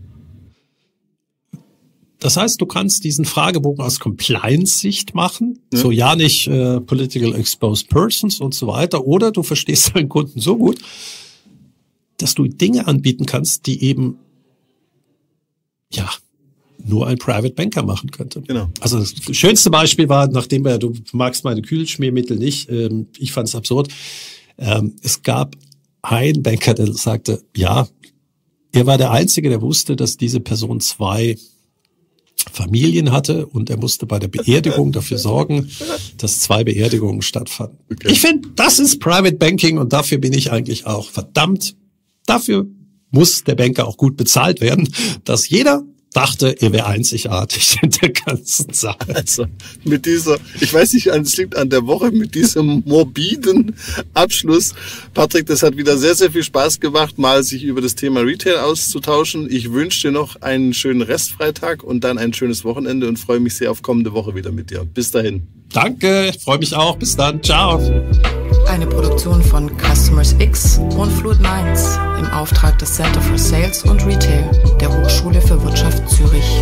Das heißt, du kannst diesen Fragebogen aus Compliance-Sicht machen. Ja. So ja nicht äh, Political Exposed Persons und so weiter. Oder du verstehst deinen Kunden so gut, dass du Dinge anbieten kannst, die eben, ja, nur ein Private Banker machen könnte. Genau. Also das schönste Beispiel war, nachdem er, du magst meine Kühlschmiermittel nicht, ähm, ich fand es absurd, ähm, es gab einen Banker, der sagte, ja, er war der Einzige, der wusste, dass diese Person zwei Familien hatte und er musste bei der Beerdigung dafür sorgen, dass zwei Beerdigungen stattfanden. Okay. Ich finde, das ist Private Banking und dafür bin ich eigentlich auch verdammt, dafür muss der Banker auch gut bezahlt werden, dass jeder dachte, er wäre einzigartig in der ganzen Sache. Also mit dieser, ich weiß nicht, es liegt an der Woche, mit diesem morbiden Abschluss. Patrick, das hat wieder sehr, sehr viel Spaß gemacht, mal sich über das Thema Retail auszutauschen. Ich wünsche dir noch einen schönen Restfreitag und dann ein schönes Wochenende und freue mich sehr auf kommende Woche wieder mit dir. Bis dahin. Danke, ich freue mich auch. Bis dann. Ciao. Eine Produktion von Customers X und Fluid Minds im Auftrag des Center for Sales und Retail der Hochschule für Wirtschaft Zürich.